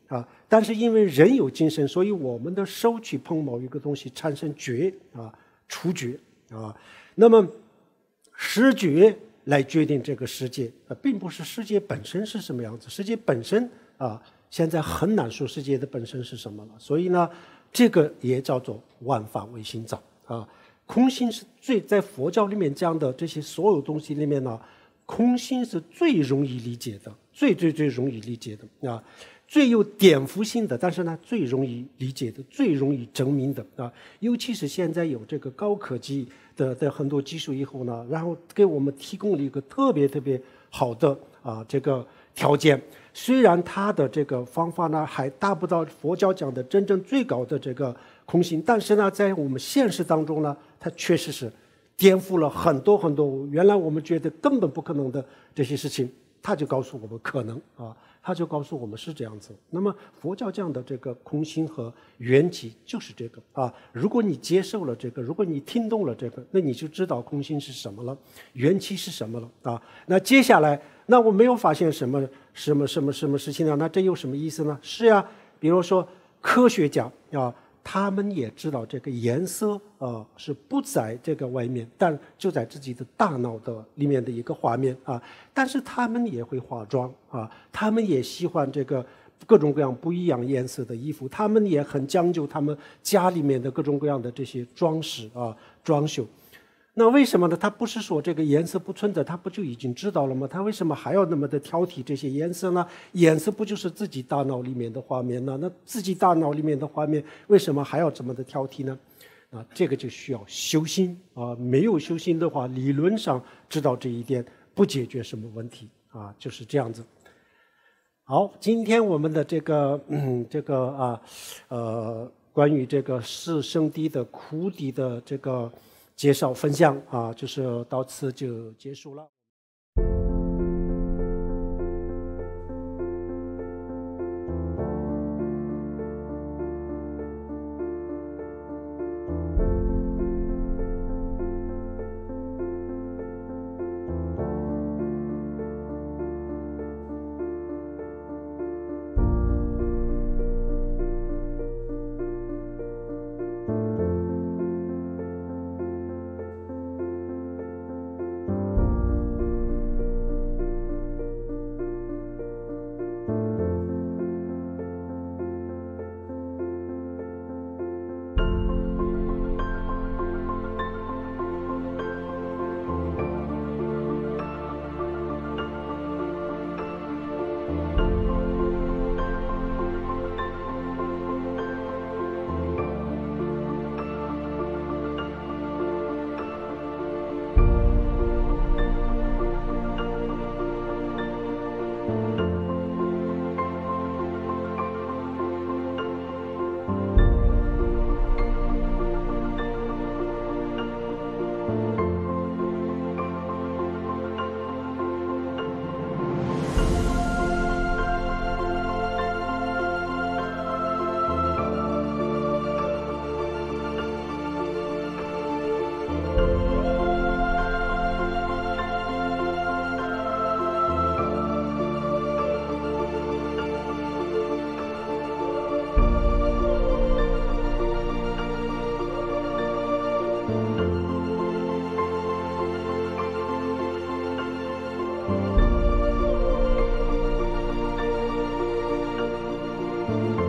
但是因为人有精神，所以我们的手去碰某一个东西产生觉触觉那么视觉来决定这个世界并不是世界本身是什么样子，世界本身现在很难说世界的本身是什么了。所以呢，这个也叫做万法唯心造空心是在佛教里面讲的这些所有东西里面呢，空心是最容易理解的，最容易理解的最有颠覆性的，但是呢最容易理解的，最容易证明的尤其是现在有这个高科技的很多技术以后呢，然后给我们提供了一个特别好的这个条件。虽然它的这个方法呢还达不到佛教讲的真正最高的这个空性，但是呢在我们现实当中呢，它确实是颠覆了很多原来我们觉得根本不可能的这些事情，它就告诉我们可能它就告诉我们是这样子。那么佛教讲的这个空性和缘起就是这个如果你接受了这个，如果你听懂了这个，那你就知道空性是什么了，缘起是什么了那接下来，那我没有发现什么事情呢？那这有什么意思呢？是呀，比如说科学家他们也知道这个颜色是不在这个外面，但就在自己的大脑的里面的一个画面但是他们也会化妆他们也喜欢这个各种各样不一样颜色的衣服，他们也很讲究他们家里面的各种各样的这些装饰装修。那为什么呢？他不是说这个颜色不存在，他不就已经知道了吗？他为什么还要那么的挑剔这些颜色呢？颜色不就是自己大脑里面的画面呢？那自己大脑里面的画面为什么还要这么的挑剔呢？这个就需要修心没有修心的话，理论上知道这一点不解决什么问题就是这样子。好，今天我们的关于这个四圣谛的苦谛的这个介绍分享就是到此就结束了。 嗯。